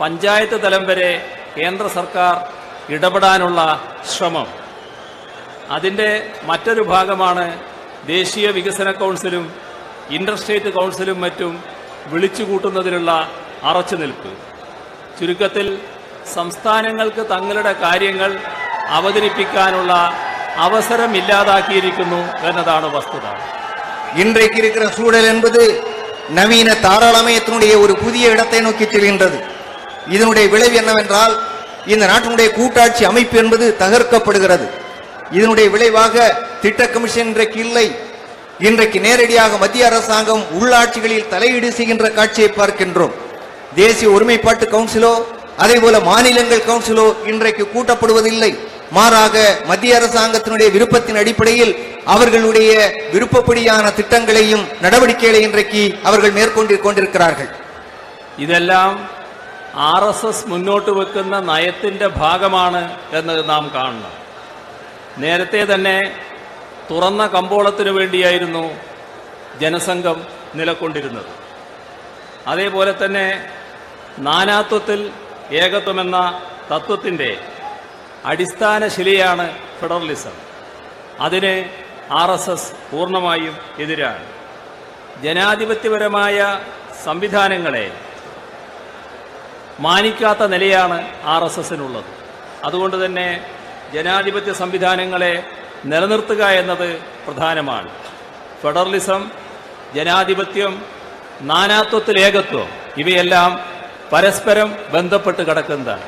പഞ്ചായത്ത് തലം വരെ കേന്ദ്ര സർക്കാർ ഇടപെടാനുള്ള ശ്രമം. അതിൻ്റെ മറ്റൊരു ഭാഗമാണ് ദേശീയ വികസന കൗൺസിലും ഇന്റർസ്റ്റേറ്റ് കൗൺസിലും മറ്റും വിളിച്ചുകൂട്ടുന്നതിനുള്ള അറച്ചുനിൽപ്പ്. ചുരുക്കത്തിൽ സംസ്ഥാനങ്ങൾക്ക് തങ്ങളുടെ കാര്യങ്ങൾ അവതരിപ്പിക്കാനുള്ള அவசரம் இல்லாதாக்கியிருക്കുന്നു എന്നതാണ് വസ്തുത. இன்றைக்கு இருக்கிற சூழல் என்பது நவீன தாராளமயத்தினுடைய ஒரு புதிய இடத்தை நோக்கி செல்கின்றது. இதனுடைய விளைவு என்னவென்றால் இந்த நாட்டினுடைய கூட்டாட்சி அமைப்பு என்பது தகர்க்கப்படுகிறது. இதனுடைய விளைவாக திட்ட கமிஷன் இன்றைக்கு இல்லை. இன்றைக்கு நேரடியாக மத்திய அரசாங்கம் உள்ளாட்சிகளில் தலையீடு செய்கின்ற காட்சியை பார்க்கின்றோம். தேசிய ஒருமைப்பாட்டு கவுன்சிலோ அதே போல மாநிலங்கள் கவுன்சிலோ இன்றைக்கு கூட்டப்படுவதில்லை. மாறாக மத்திய அரசாங்கத்தினுடைய விருப்பத்தின் அடிப்படையில் அவர்களுடைய விருப்பப்படியான திட்டங்களையும் நடவடிக்கைகளை இன்றைக்கு அவர்கள் மேற்கொண்டு கொண்டிருக்கிறார்கள். ഇതെല്ലാം ആർ എസ് എസ് മുന്നോട്ട് വെക്കുന്ന നയത്തിന്റെ ഭാഗമാണ് എന്ന് നാം കാണണം. നേരത്തെ തന്നെ തുറന്ന കമ്പോളത്തിനു വേണ്ടിയായിരുന്നു ജനസംഘം നിലകൊണ്ടിരുന്നത്. അതേപോലെ തന്നെ നാനാത്വത്തിൽ ഏകത്വമെന്ന തത്വത്തിന്റെ അടിസ്ഥാന ശിലയാണ് ഫെഡറലിസം. അതിന് ആർ എസ് എസ് പൂർണ്ണമായും എതിരാണ്. ജനാധിപത്യപരമായ സംവിധാനങ്ങളെ മാനിക്കാത്ത നിലയാണ് ആർ എസ് എസിനുള്ളത്. അതുകൊണ്ട് തന്നെ ജനാധിപത്യ സംവിധാനങ്ങളെ നിലനിർത്തുക എന്നത് പ്രധാനമാണ്. ഫെഡറലിസം, ജനാധിപത്യം, നാനാത്വത്തിൽ ഏകത്വം ഇവയെല്ലാം പരസ്പരം ബന്ധപ്പെട്ട് കിടക്കുന്നതാണ്.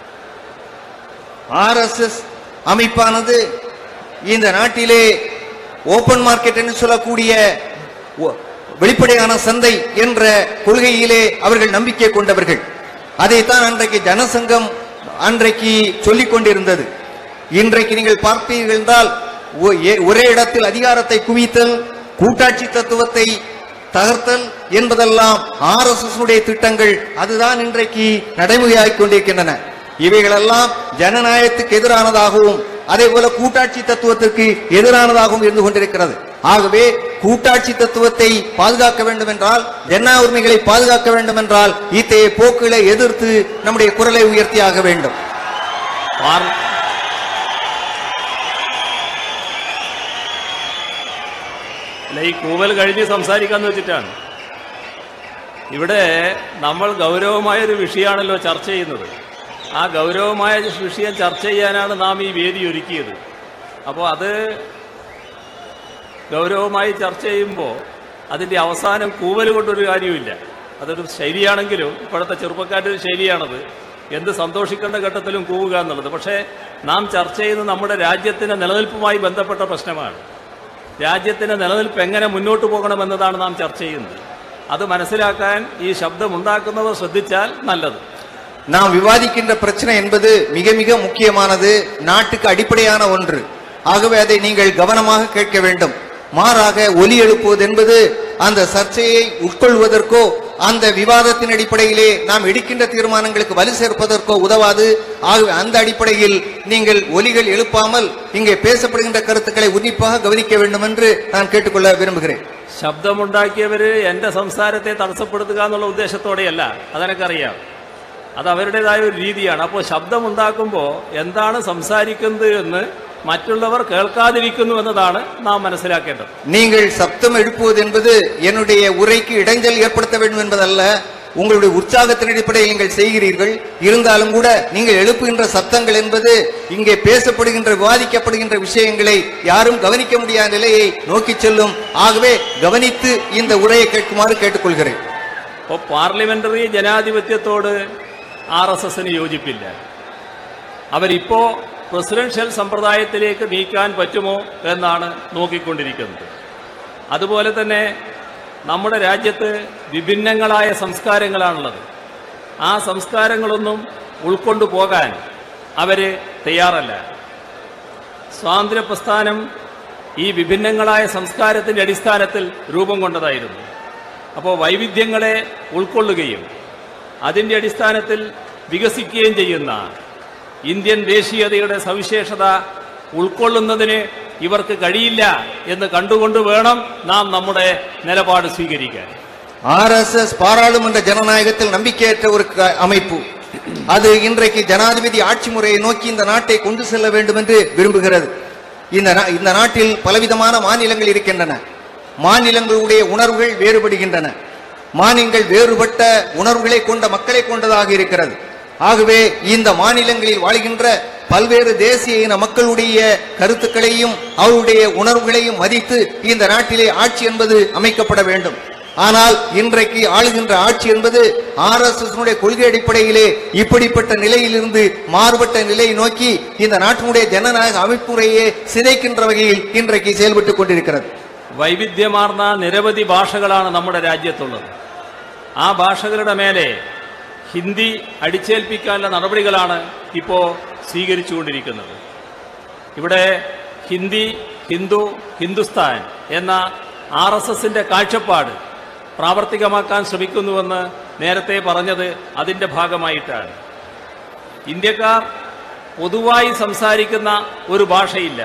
ஆர் எஸ் எஸ் அமைப்பானது இந்த நாட்டிலே ஓபன் மார்க்கெட் என்று சொல்லக்கூடிய வெளிப்படையான சந்தை என்ற கொள்கையிலே அவர்கள் நம்பிக்கை கொண்டவர்கள். அதைத்தான் அன்றைக்கு ஜனசங்கம் அன்றைக்கு சொல்லிக் கொண்டிருந்தது. இன்றைக்கு நீங்கள் பார்ப்பீர்கள் என்றால் ஒரே இடத்தில் அதிகாரத்தை குவித்தல், கூட்டாட்சி தத்துவத்தை தகர்த்தல் என்பதெல்லாம் ஆர் எஸ் எஸ் உடைய திட்டங்கள். அதுதான் இன்றைக்கு நடைமுறையாகிக் கொண்டிருக்கின்றன. இவைகளெல்லாம் ஜனநாயகத்துக்கு எதிரானதாகவும் அதே போல கூட்டாட்சி தத்துவத்திற்கு எதிரானதாகவும் இருந்து கொண்டிருக்கிறது. ஆகவே கூட்டாட்சி தத்துவத்தை பாதுகாக்க வேண்டும் என்றால், ஜனநாயக உரிமைகளை பாதுகாக்க வேண்டும் என்றால் இத்தகைய போக்குகளை எதிர்த்து நம்முடைய குரலை உயர்த்தியாக வேண்டும். ഈ കൂവൽ കഴിഞ്ഞ് സംസാരിക്കാന്ന് വെച്ചിട്ടാണ്. ഇവിടെ നമ്മൾ ഗൗരവമായൊരു വിഷയമാണല്ലോ ചർച്ച ചെയ്യുന്നത്. ആ ഗൗരവമായ വിഷയം ചർച്ച ചെയ്യാനാണ് നാം ഈ വേദി ഒരുക്കിയത്. അപ്പോൾ അത് ഗൗരവമായി ചർച്ച ചെയ്യുമ്പോൾ അതിൻ്റെ അവസാനം കൂവൽ കൊണ്ടൊരു കാര്യമില്ല. അതൊരു ശൈലിയാണെങ്കിലും ഇപ്പോഴത്തെ ചെറുപ്പക്കാരുടെ ശൈലിയാണത്. എന്ത് സന്തോഷിക്കേണ്ട ഘട്ടത്തിലും കൂവുക എന്നുള്ളത്. പക്ഷേ നാം ചർച്ച ചെയ്യുന്നത് നമ്മുടെ രാജ്യത്തിൻ്റെ നിലനിൽപ്പുമായി ബന്ധപ്പെട്ട പ്രശ്നമാണ്. രാജ്യത്തിൻ്റെ നിലനിൽപ്പ് എങ്ങനെ മുന്നോട്ട് പോകണമെന്നതാണ് നാം ചർച്ച ചെയ്യുന്നത്. അത് മനസ്സിലാക്കാൻ ഈ ശബ്ദമുണ്ടാക്കുന്നവർ ശ്രദ്ധിച്ചാൽ നല്ലത്. நாம் விவாதிக்கின்ற பிரச்சனை என்பது மிக மிக முக்கியமானது, நாட்டுக்கு அடிப்படையான ஒன்று. ஆகவே அதை நீங்கள் கவனமாக கேட்க வேண்டும். மாறாக ஒலி எழுப்புவது என்பது அந்த சர்ச்சையை உட்கொள்வதற்கோ அந்த விவாதத்தின் அடிப்படையிலே நாம் எடுக்கின்ற தீர்மானங்களுக்கு வலு சேர்ப்பதற்கோ உதவாது. ஆகவே அந்த அடிப்படையில் நீங்கள் ஒலிகள் எழுப்பாமல் இங்கே பேசப்படுகின்ற கருத்துக்களை உன்னிப்பாக கவனிக்க வேண்டும் என்று நான் கேட்டுக்கொள்ள விரும்புகிறேன். ശബ്ദമുണ്ടാക്കിയവര് എന്റെ സംസാരത്തെ തടസ്സപ്പെടുത്തുക എന്നുള്ള ഉദ്ദേശത്തോടെയല്ല, അതെനിക്കറിയാം. അത് അവരുടേതായ ഒരു രീതിയാണ്. അപ്പോൾ ശബ്ദമുണ്ടാക്കുമ്പോൾ എന്താണ് സംസാരിക്കുന്നത് എന്ന് മറ്റുള്ളവർ കേൾക്കാതിരിക്കുന്നു എന്നതാണ് നാം മനസ്സിലാക്കേണ്ടത്. நீங்கள் சப்தம் எழுப்புவது என்பது என்னுடைய உரைக்கு இடைஞ்சல் ஏற்படுத்த வேண்டும் என்பதல்ல. உங்களுடைய உற்சாகத்தின் அடிப்படையில் நீங்கள் செய்கிறீர்கள். இருந்தாலும் கூட நீங்கள் எழுப்புகின்ற சத்தங்கள் என்பது இங்கே பேசப்படுகின்ற விவாதிக்கப்படுகின்ற விஷயங்களை யாரும் கவனிக்க முடியாத நிலையை நோக்கி செல்லும். ஆகவே கவனித்து இந்த உரையை கேட்குமாறு கேட்டுக்கொள்கிறேன். അപ്പോൾ പാർലമെന്ററി ജനാധിപത്യത്തോട് ആർ എസ് എസിന് യോജിപ്പില്ല. അവരിപ്പോ പ്രസിഡൻഷ്യൽ സമ്പ്രദായത്തിലേക്ക് നീക്കാൻ പറ്റുമോ എന്നാണ് നോക്കിക്കൊണ്ടിരിക്കുന്നത്. അതുപോലെ തന്നെ നമ്മുടെ രാജ്യത്ത് വിഭിന്നങ്ങളായ സംസ്കാരങ്ങളാണുള്ളത്. ആ സംസ്കാരങ്ങളൊന്നും ഉൾക്കൊണ്ടു പോകാൻ അവര് തയ്യാറല്ല. സ്വാതന്ത്ര്യ പ്രസ്ഥാനം ഈ വിഭിന്നങ്ങളായ സംസ്കാരത്തിന്റെ അടിസ്ഥാനത്തിൽ രൂപം കൊണ്ടതായിരുന്നു. അപ്പോൾ വൈവിധ്യങ്ങളെ ഉൾക്കൊള്ളുകയും അതിൻ്റെ അടിസ്ഥാനത്തിൽ വികസിക്കുകയും ചെയ്യുന്ന ഇന്ത്യൻ ദേശീയതയുടെ സവിശേഷത ഉൾക്കൊള്ളുന്നതിന് ഇവർക്ക് കഴിയില്ല എന്ന് കണ്ടുകൊണ്ട് വേണം നാം നമ്മുടെ നിലപാട് സ്വീകരിക്കാൻ. ஆர் எஸ் எஸ் பாராளுமன்ற ஜனநாயகத்தில் நம்பிக்கையற்ற ஒரு அமைப்பு. அது இன்றைக்கு ஜனாதிபதி ஆட்சி முறையை நோக்கி இந்த நாட்டை கொண்டு செல்ல வேண்டும் என்று விரும்புகிறது. இந்த இந்த நாட்டில் பலவிதமான மாநிலங்கள் இருக்கின்றன. மாநிலங்களுடைய உணர்வுகள் வேறுபடுகின்றன. மாநிலங்கள் வேறுபட்ட உணர்வுகளை கொண்ட மக்களை கொண்டதாக இருக்கிறது. ஆகவே இந்த மாநிலங்களில் வாழ்கின்ற பல்வேறு தேசிய இன மக்களுடைய கருத்துக்களையும் அவருடைய உணர்வுகளையும் மதித்து இந்த நாட்டிலே ஆட்சி என்பது அமைக்கப்பட வேண்டும். ஆனால் இன்றைக்கு ஆளுகின்ற ஆட்சி என்பது ஆர் எஸ் எஸ் கொள்கை அடிப்படையிலே இப்படிப்பட்ட நிலையிலிருந்து மாறுபட்ட நிலையை நோக்கி இந்த நாட்டினுடைய ஜனநாயக அமைப்புமுறையை சிதைக்கின்ற வகையில் இன்றைக்கு செயல்பட்டுக் கொண்டிருக்கிறது. വൈവിധ്യമാർന്ന നിരവധി ഭാഷകളാണ് നമ്മുടെ രാജ്യത്തുള്ളത്. ആ ഭാഷകളുടെ മേലെ ഹിന്ദി അടിച്ചേൽപ്പിക്കാനുള്ള നടപടികളാണ് ഇപ്പോൾ സ്വീകരിച്ചുകൊണ്ടിരിക്കുന്നത്. ഇവിടെ ഹിന്ദി, ഹിന്ദു, ഹിന്ദുസ്ഥാൻ എന്ന ആർ എസ് എസിന്റെ കാഴ്ചപ്പാട് പ്രാവർത്തികമാക്കാൻ ശ്രമിക്കുന്നുവെന്ന് നേരത്തെ പറഞ്ഞത് അതിന്റെ ഭാഗമായിട്ടാണ്. ഇന്ത്യക്കാർ പൊതുവായി സംസാരിക്കുന്ന ഒരു ഭാഷയില്ല.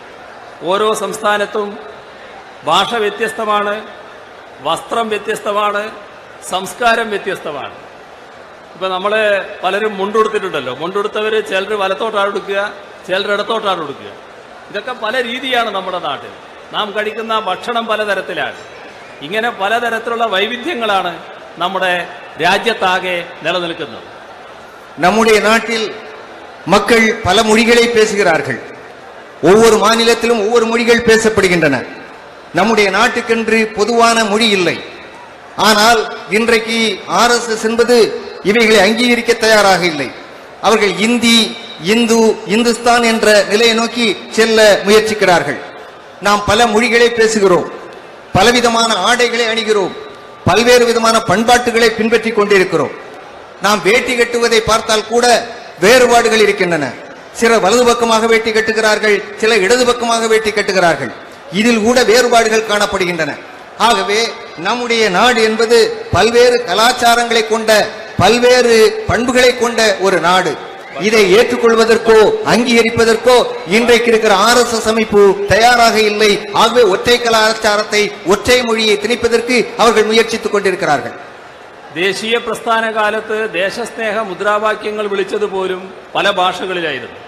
ഓരോ സംസ്ഥാനത്തും ഭാഷ വ്യത്യസ്തമാണ്, വസ്ത്രം വ്യത്യസ്തമാണ്, സംസ്കാരം വ്യത്യസ്തമാണ്. ഇപ്പം നമ്മൾ പലരും മുണ്ടുകൊടുത്തിട്ടുണ്ടല്ലോ. മുണ്ടുകൊടുത്തവർ ചിലർ വലത്തോട്ടാണ് കൊടുക്കുക, ചിലർ ഇടത്തോട്ടാണ് കൊടുക്കുക. ഇതൊക്കെ പല രീതിയാണ് നമ്മുടെ നാട്ടിൽ. നാം കഴിക്കുന്ന ഭക്ഷണം പലതരത്തിലാണ്. ഇങ്ങനെ പലതരത്തിലുള്ള വൈവിധ്യങ്ങളാണ് നമ്മുടെ രാജ്യത്താകെ നിലനിൽക്കുന്നത്. நம்முடைய நாட்டில் மக்கள் பல மொழிகளை பேசுகிறார்கள். ஒவ்வொரு மாநிலத்திலும் ஒவ்வொரு மொழிகள் பேசப்படுகின்றன. நம்முடைய நாட்டுக்கென்று பொதுவான மொழி இல்லை. ஆனால் இன்றைக்கு ஆர் எஸ் எஸ் என்பது இவைகளை அங்கீகரிக்க தயாராக இல்லை. அவர்கள் இந்தி, இந்து, இந்துஸ்தான் என்ற நிலையை நோக்கி செல்ல முயற்சிக்கிறார்கள். நாம் பல மொழிகளை பேசுகிறோம், பலவிதமான ஆடைகளை அணிகிறோம், பல்வேறு விதமான பண்பாட்டுகளை பின்பற்றி கொண்டிருக்கிறோம். நாம் வேட்டி கட்டுவதை பார்த்தால் கூட வேறுபாடுகள் இருக்கின்றன. சிலர் வலது பக்கமாக வேட்டி கட்டுகிறார்கள், சில இடது பக்கமாக வேட்டி கட்டுகிறார்கள். இதில் கூட வேறுபாடுகள் காணப்படுகின்றன. ஆகவே நம்முடைய நாடு என்பது பல்வேறு கலாச்சாரங்களை கொண்ட, பல்வேறு பண்புகளை கொண்ட ஒரு நாடு. இதை ஏற்றுக்கொள்வதற்கோ அங்கீகரிப்பதற்கோ இன்றைக்கு இருக்கிற ஆர் எஸ் எஸ் அமைப்பு தயாராக இல்லை. ஆகவே ஒற்றை கலாச்சாரத்தை, ஒற்றை மொழியை திணிப்பதற்கு அவர்கள் முயற்சித்துக் கொண்டிருக்கிறார்கள். ദേശീയ പ്രസ്ഥാന കാലത്ത് ദേശസ്നേഹ മുദ്രാവാക്യങ്ങൾ വിളിച്ചത് പോലും പല ഭാഷകളിലായിരുന്നു.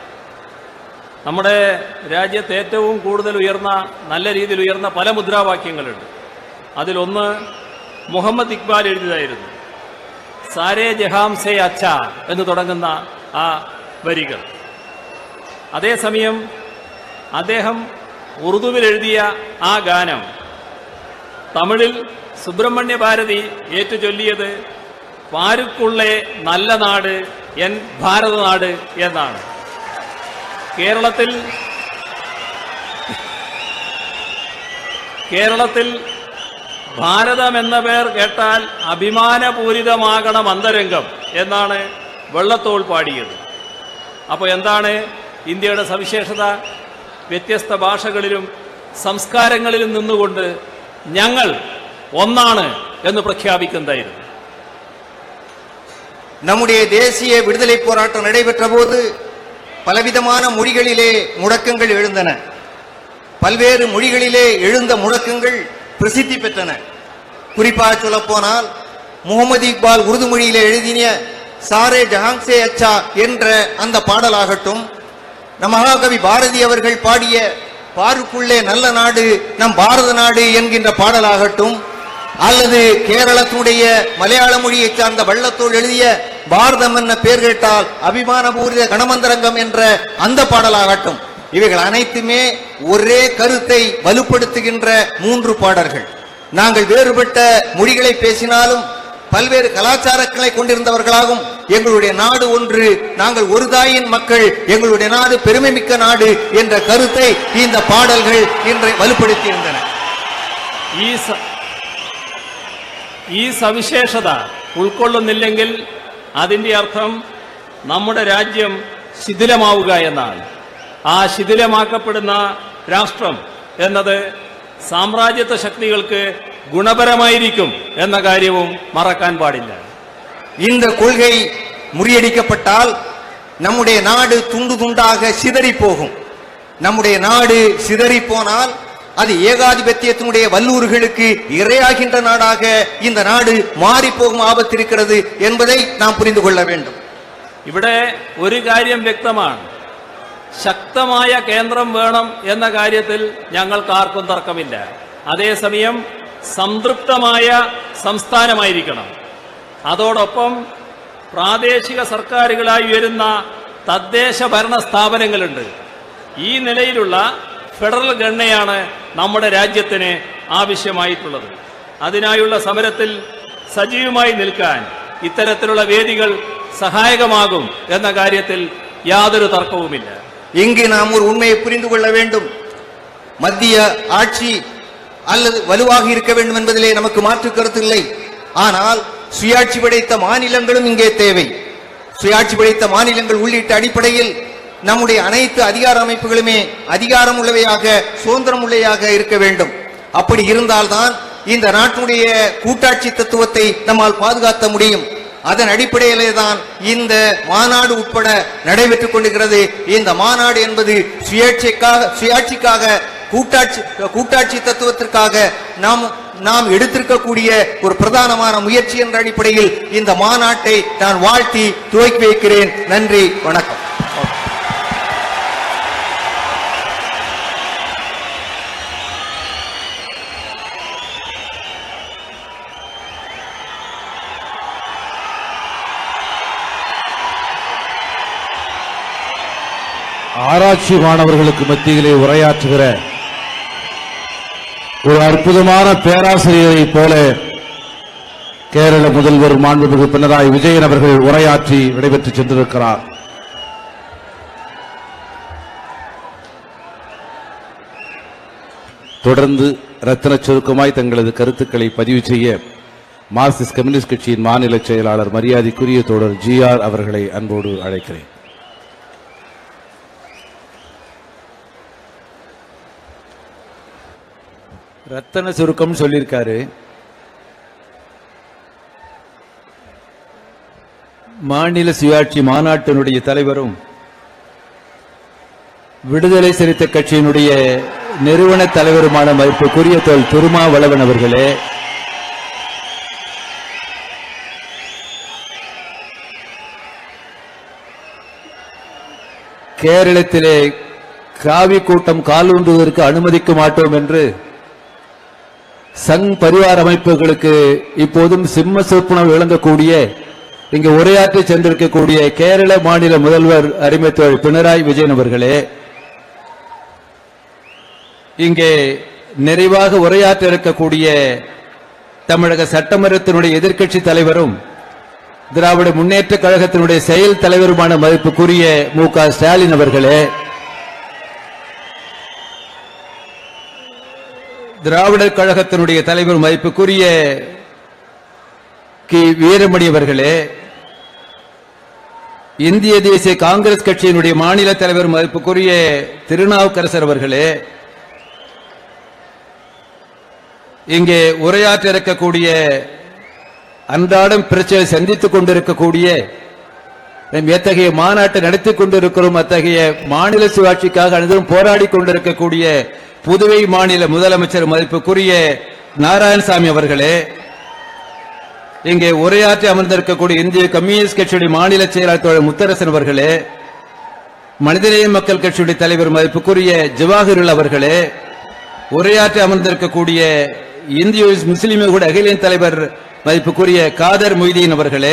നമ്മുടെ രാജ്യത്ത് ഏറ്റവും കൂടുതൽ ഉയർന്ന, നല്ല രീതിയിൽ ഉയർന്ന പല മുദ്രാവാക്യങ്ങളുണ്ട്. അതിലൊന്ന് മുഹമ്മദ് ഇക്ബാൽ എഴുതിയതായിരുന്നു. സാരേ ജഹാം സേ അച്ഛ എന്ന് തുടങ്ങുന്ന ആ വരികൾ. അതേസമയം അദ്ദേഹം ഉറുദുവിൽ എഴുതിയ ആ ഗാനം തമിഴിൽ സുബ്രഹ്മണ്യ ഭാരതി ഏറ്റുചൊല്ലിയത് പാരുക്കുള്ളേ നല്ല നാട് എൻ ഭാരതനാട് എന്നാണ്. കേരളത്തിൽ കേരളത്തിൽ ഭാരതം എന്ന പേർ കേട്ടാൽ അഭിമാനപൂരിതമാകണം അന്തരംഗം എന്നാണ് വെള്ളത്തോൾ പാടിയത്. അപ്പോൾ എന്താണ് ഇന്ത്യയുടെ സവിശേഷത? വ്യത്യസ്ത ഭാഷകളിലും സംസ്കാരങ്ങളിലും നിന്നുകൊണ്ട് ഞങ്ങൾ ഒന്നാണ് എന്ന് പ്രഖ്യാപിക്കുന്നതായിരുന്നു. நம்முடைய தேசிய விடுதலை போராட்டம் நடைபெற்ற போது பலவிதமான மொழிகளிலே முழக்கங்கள் எழுந்தன. பல்வேறு மொழிகளிலே எழுந்த முழக்கங்கள் பிரசித்தி பெற்றன. குறிப்பாக சொல்ல போனால் முகமது இக்பால் உருது மொழியிலே எழுதிய சாரே ஜஹாங்சே அச்சா என்ற அந்த பாடலாகட்டும், நம் மகாகவி பாரதி அவர்கள் பாடிய பாருக்குள்ளே நல்ல நாடு நம் பாரத நாடு என்கின்ற பாடலாகட்டும், அல்லது கேரளத்துடைய மலையாள மொழியை சார்ந்த வள்ளத்தோள் எழுதிய பாரதம் என்ன பேர் கேட்டால் அபிமானபூரித கணமந்தரங்கம் என்ற அந்த பாடலாகட்டும், இவைகள் அனைத்துமே ஒரே கருத்தை வலுப்படுத்துகின்ற மூன்று பாடல்கள். நாங்கள் வேறுபட்ட மொழிகளை பேசினாலும் பல்வேறு கலாச்சாரங்களை கொண்டிருந்தவர்களாகும் எங்களுடைய நாடு ஒன்று, நாங்கள் ஒரு தாயின் மக்கள், எங்களுடைய நாடு பெருமை மிக்க நாடு என்ற கருத்தை இந்த பாடல்கள் இன்று வலுப்படுத்தியிருந்தன. ഈ സവിശേഷത ഉൾക്കൊള്ളുന്നില്ലെങ്കിൽ അതിൻ്റെ അർത്ഥം നമ്മുടെ രാജ്യം ശിഥിലമാവുക എന്നാണ്. ആ ശിഥിലമാക്കപ്പെടുന്ന രാഷ്ട്രം എന്നത് സാമ്രാജ്യത്വ ശക്തികൾക്ക് ഗുണപരമായിരിക്കും എന്ന കാര്യവും മറക്കാൻ പാടില്ല. இந்த கொள்கை முறியடிக்கப்பட்டால் நம்முடைய நாடு துண்டு துண்டாக சிதறி போகும். நம்முடைய நாடு சிதறி போனால் அது ஏகாதிபத்தியத்தினுடைய வல்லூர்களுக்கு இரையாகின்ற நாடாக இந்த நாடு மாறி போகும் ஆபத்து இருக்கிறது என்பதை நாம் புரிந்து கொள்ள வேண்டும். ഇവിടെ ഒരു കാര്യം വ്യക്തമാണ്, ശക്തമായ കേന്ദ്രം വേണം എന്ന കാര്യത്തിൽ ഞങ്ങൾക്കാർക്കും തർക്കമില്ല. അതേസമയം സംതൃപ്തമായ സംസ്ഥാനമായിരിക്കണം. അതോടൊപ്പം പ്രാദേശിക സർക്കാരുകളായി വരുന്ന തദ്ദേശ ഭരണ സ്ഥാപനങ്ങളുണ്ട്. ഈ നിലയിലുള്ള ഫെഡറൽ ഘടനയാണ് നമ്മുടെ രാജ്യത്തിന് ആവശ്യമായിട്ടുള്ളത്. അതിനായുള്ള സമരത്തിൽ സജീവമായി നിൽക്കാൻ ഇത്തരത്തിലുള്ള വേദികൾ സഹായകമാകും என்ற காரியத்தில் யாதொரு தர்க்கவுமில்ல. இங்கு நாம் ஒரு உண்மையை புரிந்து கொள்ள வேண்டும். மத்திய ஆட்சி அல்லது வலுவாக இருக்க வேண்டும் என்பதிலே நமக்கு மாற்று கருத்து இல்லை. ஆனால் சுயாட்சி படைத்த மாநிலங்களும் இங்கே தேவை. சுயாட்சி படைத்த மாநிலங்கள் உள்ளிட்ட அடிப்படையில் நம்முடைய அனைத்து அதிகார அமைப்புகளுமே அதிகாரம் உள்ளவையாக சுதந்திரம் உள்ளவையாக இருக்க வேண்டும். அப்படி இருந்தால்தான் இந்த நாட்டுடைய கூட்டாட்சி தத்துவத்தை நம்மால் பாதுகாத்த முடியும். அதன் அடிப்படையிலே தான் இந்த மாநாடு உட்பட நடைபெற்றுக் கொண்டிருக்கிறது. இந்த மாநாடு என்பது சுயாட்சிக்காக சுயாட்சிக்காக கூட்டாட்சி கூட்டாட்சி தத்துவத்திற்காக நாம் நாம் எடுத்திருக்கக்கூடிய ஒரு பிரதானமான முயற்சி என்ற அடிப்படையில் இந்த மாநாட்டை நான் வாழ்த்தி துவக்கி வைக்கிறேன். நன்றி, வணக்கம். ஆராய்ச்சி மாணவர்களுக்கு மத்தியிலே உரையாற்றுகிற ஒரு அற்புதமான பேராசிரியரை போல கேரள முதல்வர் மாண்புமிகு பினராயி விஜயன் அவர்கள் உரையாற்றி விடைபெற்று சென்றிருக்கிறார். தொடர்ந்து ரத்தின சுருக்கமாய் தங்களது கருத்துக்களை பதிவு செய்ய மார்க்சிஸ்ட் கம்யூனிஸ்ட் கட்சியின் மாநில செயலாளர் மரியாதைக்குரிய தோழர் ஜி ஆர் அவர்களை அன்போடு அழைக்கிறேன். ரத்தன சுருக்கம் சொல்லியிருக்காரு. மாநில சுயாட்சி மாநாட்டினுடைய தலைவரும் விடுதலை சிறுத்தை கட்சியினுடைய நிறுவன தலைவருமான மதிப்புக்குரிய தோல் திருமாவளவன் அவர்களே, கேரளத்திலே காவி கூட்டம் காலூன்றுவதற்கு அனுமதிக்க மாட்டோம் என்று சங் பரிவார அமைப்புகளுக்கு இப்போதும் சிம்ம சொற்புணர்வு வழங்கக்கூடிய இங்கு உரையாற்றி சென்றிருக்கக்கூடிய கேரள மாநில முதல்வர் அருமை தோழர் பினராயி விஜயன் அவர்களே, இங்கே நிறைவாக உரையாற்ற இருக்கக்கூடிய தமிழக சட்டமன்றத்தினுடைய எதிர்க்கட்சி தலைவரும் திராவிட முன்னேற்ற கழகத்தினுடைய செயல் தலைவருமான மதிப்புக்குரிய மு க ஸ்டாலின் அவர்களே, திராவிடர் கழகத்தினுடைய தலைவர் மதிப்புக்குரிய கி வீரமணி அவர்களே, இந்திய தேசிய காங்கிரஸ் கட்சியினுடைய மாநில தலைவர் மதிப்புக்குரிய திருநாவுக்கரசர் அவர்களே, இங்கே உரையாற்ற இருக்கக்கூடிய அன்றாடம் பிரச்சனை சந்தித்துக் கொண்டிருக்கக்கூடிய எத்தகைய மாநாட்டை நடத்தி கொண்டிருக்கிறோம், அத்தகைய மாநில சுயாட்சிக்காக அனைவரும் போராடி கொண்டிருக்கக்கூடிய புதுவை மாநில முதலமைச்சர் மதிப்புக்குரிய நாராயணசாமி அவர்களே, இங்கே உரையாற்றி அமர்ந்திருக்கக்கூடிய இந்திய கம்யூனிஸ்ட் கட்சியுடைய மாநில செயலாளர் தோழர் முத்தரசன் அவர்களே, மனிதநேய மக்கள் கட்சியுடைய தலைவர் மதிப்புக்குரிய ஜவாஹிருல் அவர்களே, உரையாற்றி அமர்ந்திருக்கக்கூடிய இந்திய முஸ்லிம் கூட அகில தலைவர் மதிப்புக்குரிய காதர் மொய்தீன் அவர்களே,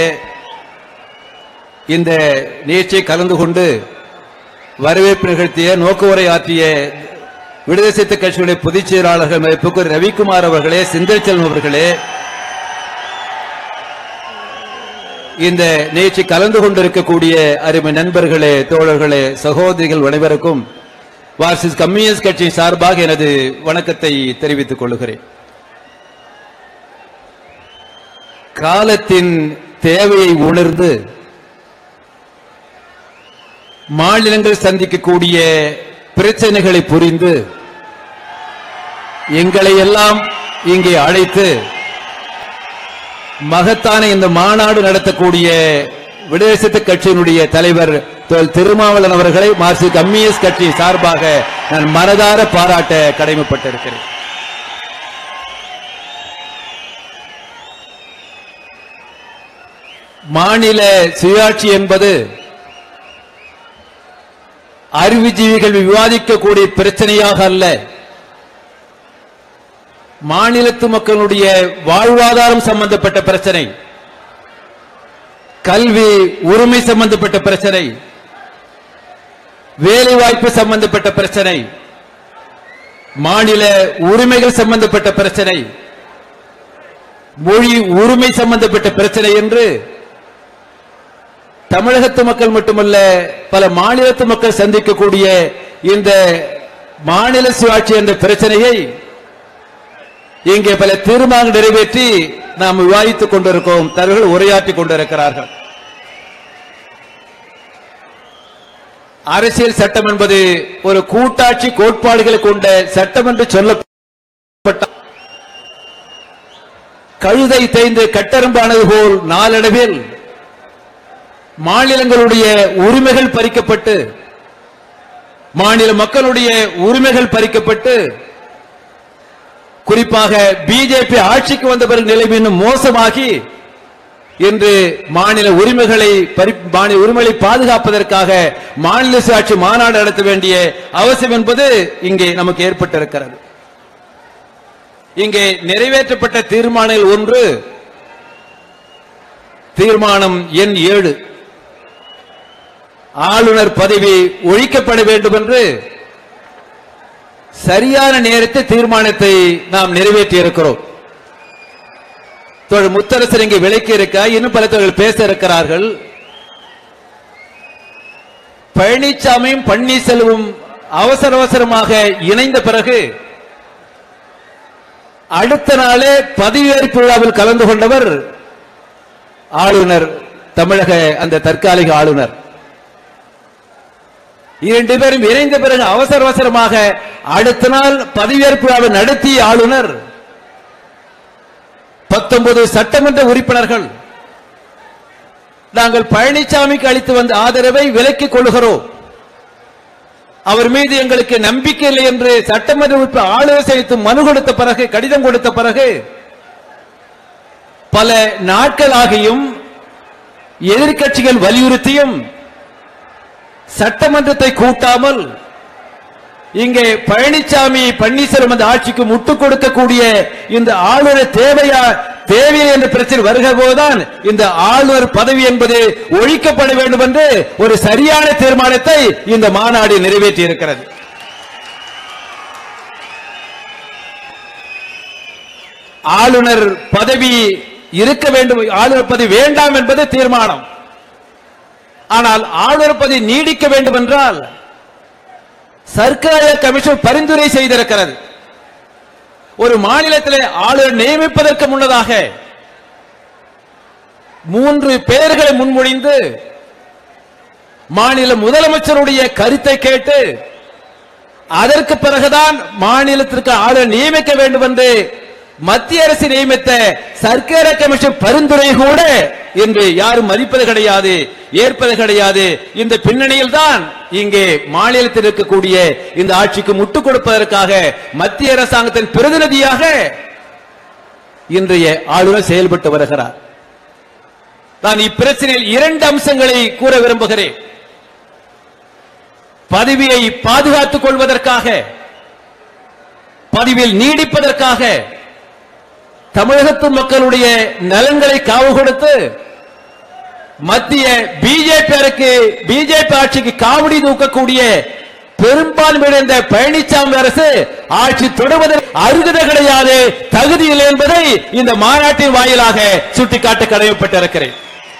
இந்த நிகழ்ச்சியை கலந்து கொண்டு வரவேற்பு நிகழ்த்திய நோக்கு உரையாற்றிய விடுதலை சிறுத்தை கட்சியுடைய பொதுச் செயலாளர்கள் மதிப்புக்குரிய ரவிக்குமார் அவர்களே, செந்தில் செல்வம் அவர்களே, இந்த நிகழ்ச்சி கலந்து கொண்டிருக்கக்கூடிய அருமை நண்பர்களே, தோழர்களே, சகோதரிகள் அனைவருக்கும் மார்க்சிஸ்ட் கம்யூனிஸ்ட் கட்சி சார்பாக எனது வணக்கத்தை தெரிவித்துக் கொள்கிறேன். காலத்தின் தேவையை உணர்ந்து மாநிலங்கள் சந்திக்கக்கூடிய பிரச்சனைகளை புரிந்து எங்களை எல்லாம் இங்கே அழைத்து மகத்தான இந்த மாநாடு நடத்தக்கூடிய விடுதலை சிறுத்தை கட்சியினுடைய தலைவர் திருமாவளவன் அவர்களை மார்க்சிஸ்ட் கம்யூனிஸ்ட் கட்சி சார்பாக நான் மனதார பாராட்ட கடமைப்பட்டிருக்கிறேன். மாநில சுயாட்சி என்பது அறிவுஜீவிகள் விவாதிக்கக்கூடிய பிரச்சனையாக அல்ல, மாநிலத்து மக்களுடைய வாழ்வாதாரம் சம்பந்தப்பட்ட பிரச்சனை, கல்வி உரிமை சம்பந்தப்பட்ட பிரச்சனை, வேலைவாய்ப்பு சம்பந்தப்பட்ட பிரச்சனை, மாநில உரிமைகள் சம்பந்தப்பட்ட பிரச்சனை, மொழி உரிமை சம்பந்தப்பட்ட பிரச்சனை என்று தமிழகத்து மக்கள் மட்டுமல்ல பல மாநிலத்து மக்கள் சந்திக்கக்கூடிய இந்த மாநில சுயாட்சி என்ற பிரச்சனையை இங்கே பல தீர்மானம் நிறைவேற்றி நாம் விவாதித்துக் கொண்டிருக்கிறோம். தலைவர்கள் உரையாற்றிக் கொண்டிருக்கிறார்கள். அரசியல் சட்டம் என்பது ஒரு கூட்டாட்சி கோட்பாடுகளை கொண்ட சட்டம் என்று சொல்லப்பட்ட கழுதை தேய்ந்து கட்டெரும்பானது போல் நாளடைவில் மாநிலங்களுடைய உரிமைகள் பறிக்கப்பட்டு, மாநில மக்களுடைய உரிமைகள் பறிக்கப்பட்டு, குறிப்பாக பிஜேபி ஆட்சிக்கு வந்த பிறகு நிலைமை இன்னும் மோசமாகி இன்று மாநில உரிமைகளை மாநில உரிமைகளை பாதுகாப்பதற்காக மாநில சுயாட்சி மாநாடு நடத்த வேண்டிய அவசியம் என்பது இங்கே நமக்கு ஏற்பட்டிருக்கிறது. இங்கே நிறைவேற்றப்பட்ட தீர்மானங்கள் ஒன்று தீர்மானம் எண் ஏழு, ஆளுநர் பதவி ஒழிக்கப்பட வேண்டும் என்று சரியான நேரத்தில் தீர்மானத்தை நாம் நிறைவேற்றி இருக்கிறோம். முத்தரசர் இங்கே விளக்கி இருக்க, இன்னும் பல தொழில் பேச இருக்கிறார்கள். பழனிசாமியும் பன்னீர்செல்வம் அவசர அவசரமாக இணைந்த பிறகு அடுத்த நாளே பதவியேற்பு விழாவில் கலந்து கொண்டவர் ஆளுநர், தமிழக அந்த தற்காலிக ஆளுநர். இரண்டு பேரும் இணைந்த பிறகு அவசர அவசரமாக அடுத்த நாள் பதவியேற்பு விழாவை நடத்திய ஆளுநர் பத்தொன்பது சட்டமன்ற உறுப்பினர்கள் நாங்கள் பழனிசாமிக்கு அளித்து வந்த ஆதரவை விலக்கிக் கொள்கிறோம், அவர் மீது எங்களுக்கு நம்பிக்கை இல்லை என்று சட்டமன்ற உறுப்பினர் ஆலோசனை மனு கொடுத்த பிறகு, கடிதம் கொடுத்த பிறகு பல நாட்களாகியும் எதிர்க்கட்சிகள் வலியுறுத்தியும் சட்டமன்றத்தை கூட்டாமல் இங்கே பழனிசாமி பன்னீர்செல்வம் அந்த ஆட்சிக்கு முட்டுக் கொடுக்கக்கூடிய இந்த ஆளுநர் தேவையா தேவையில்லை என்ற பிரச்சனை வருகிற போதுதான் இந்த ஆளுநர் பதவி என்பது ஒழிக்கப்பட வேண்டும் என்று ஒரு சரியான தீர்மானத்தை இந்த மாநாடு நிறைவேற்றி இருக்கிறது. ஆளுநர் பதவி இருக்க வேண்டும், ஆளுநர் பதவி வேண்டாம் என்பது தீர்மானம். ஆனால் ஆளுநர் பதவி நீடிக்க வேண்டும் என்றால் சர்க்கார் கமிஷன் பரிந்துரை செய்திருக்கிறது. ஒரு மாநிலத்தில் ஆளுநர் நியமிப்பதற்கு முன்னதாக மூன்று பெயர்களை முன்மொழிந்து மாநில முதலமைச்சருடைய கருத்தை கேட்டு அதற்கு பிறகுதான் மாநிலத்திற்கு ஆளுநர் நியமிக்க வேண்டும் என்று மத்திய அரசு நியமித்த சர்க்கார் கமிஷன் பரிந்துரை கூட இன்று யாரும் மதிப்பது கிடையாது, ஏற்பது கிடையாது. இந்த பின்னணியில் தான் இங்கே மாநிலத்தில் இருக்கக்கூடிய இந்த ஆட்சிக்கு முட்டுக் கொடுப்பதற்காக மத்திய அரசாங்கத்தின் பிரதிநிதியாக இன்றைய ஆளுநர் செயல்பட்டு வருகிறார். நான் இப்பிரச்சனையில் இரண்டு அம்சங்களை கூற விரும்புகிறேன். பதவியை பாதுகாத்துக் கொள்வதற்காக, பதவியில் நீடிப்பதற்காக, தமிழகத்து மக்களுடைய நலன்களை காவு கொடுத்து மத்திய பிஜேபி பிஜேபி ஆட்சிக்கு காவடி தூக்கக்கூடிய பெரும்பான்மை இந்த பழனிசாமி அரசு ஆட்சி தொடர்வதற்கு அருகதை கிடையாது, தகுதி இல்லை என்பதை இந்த மாநாட்டின் வாயிலாக சுட்டிக்காட்ட கடமைப்பட்டிருக்கிறேன்.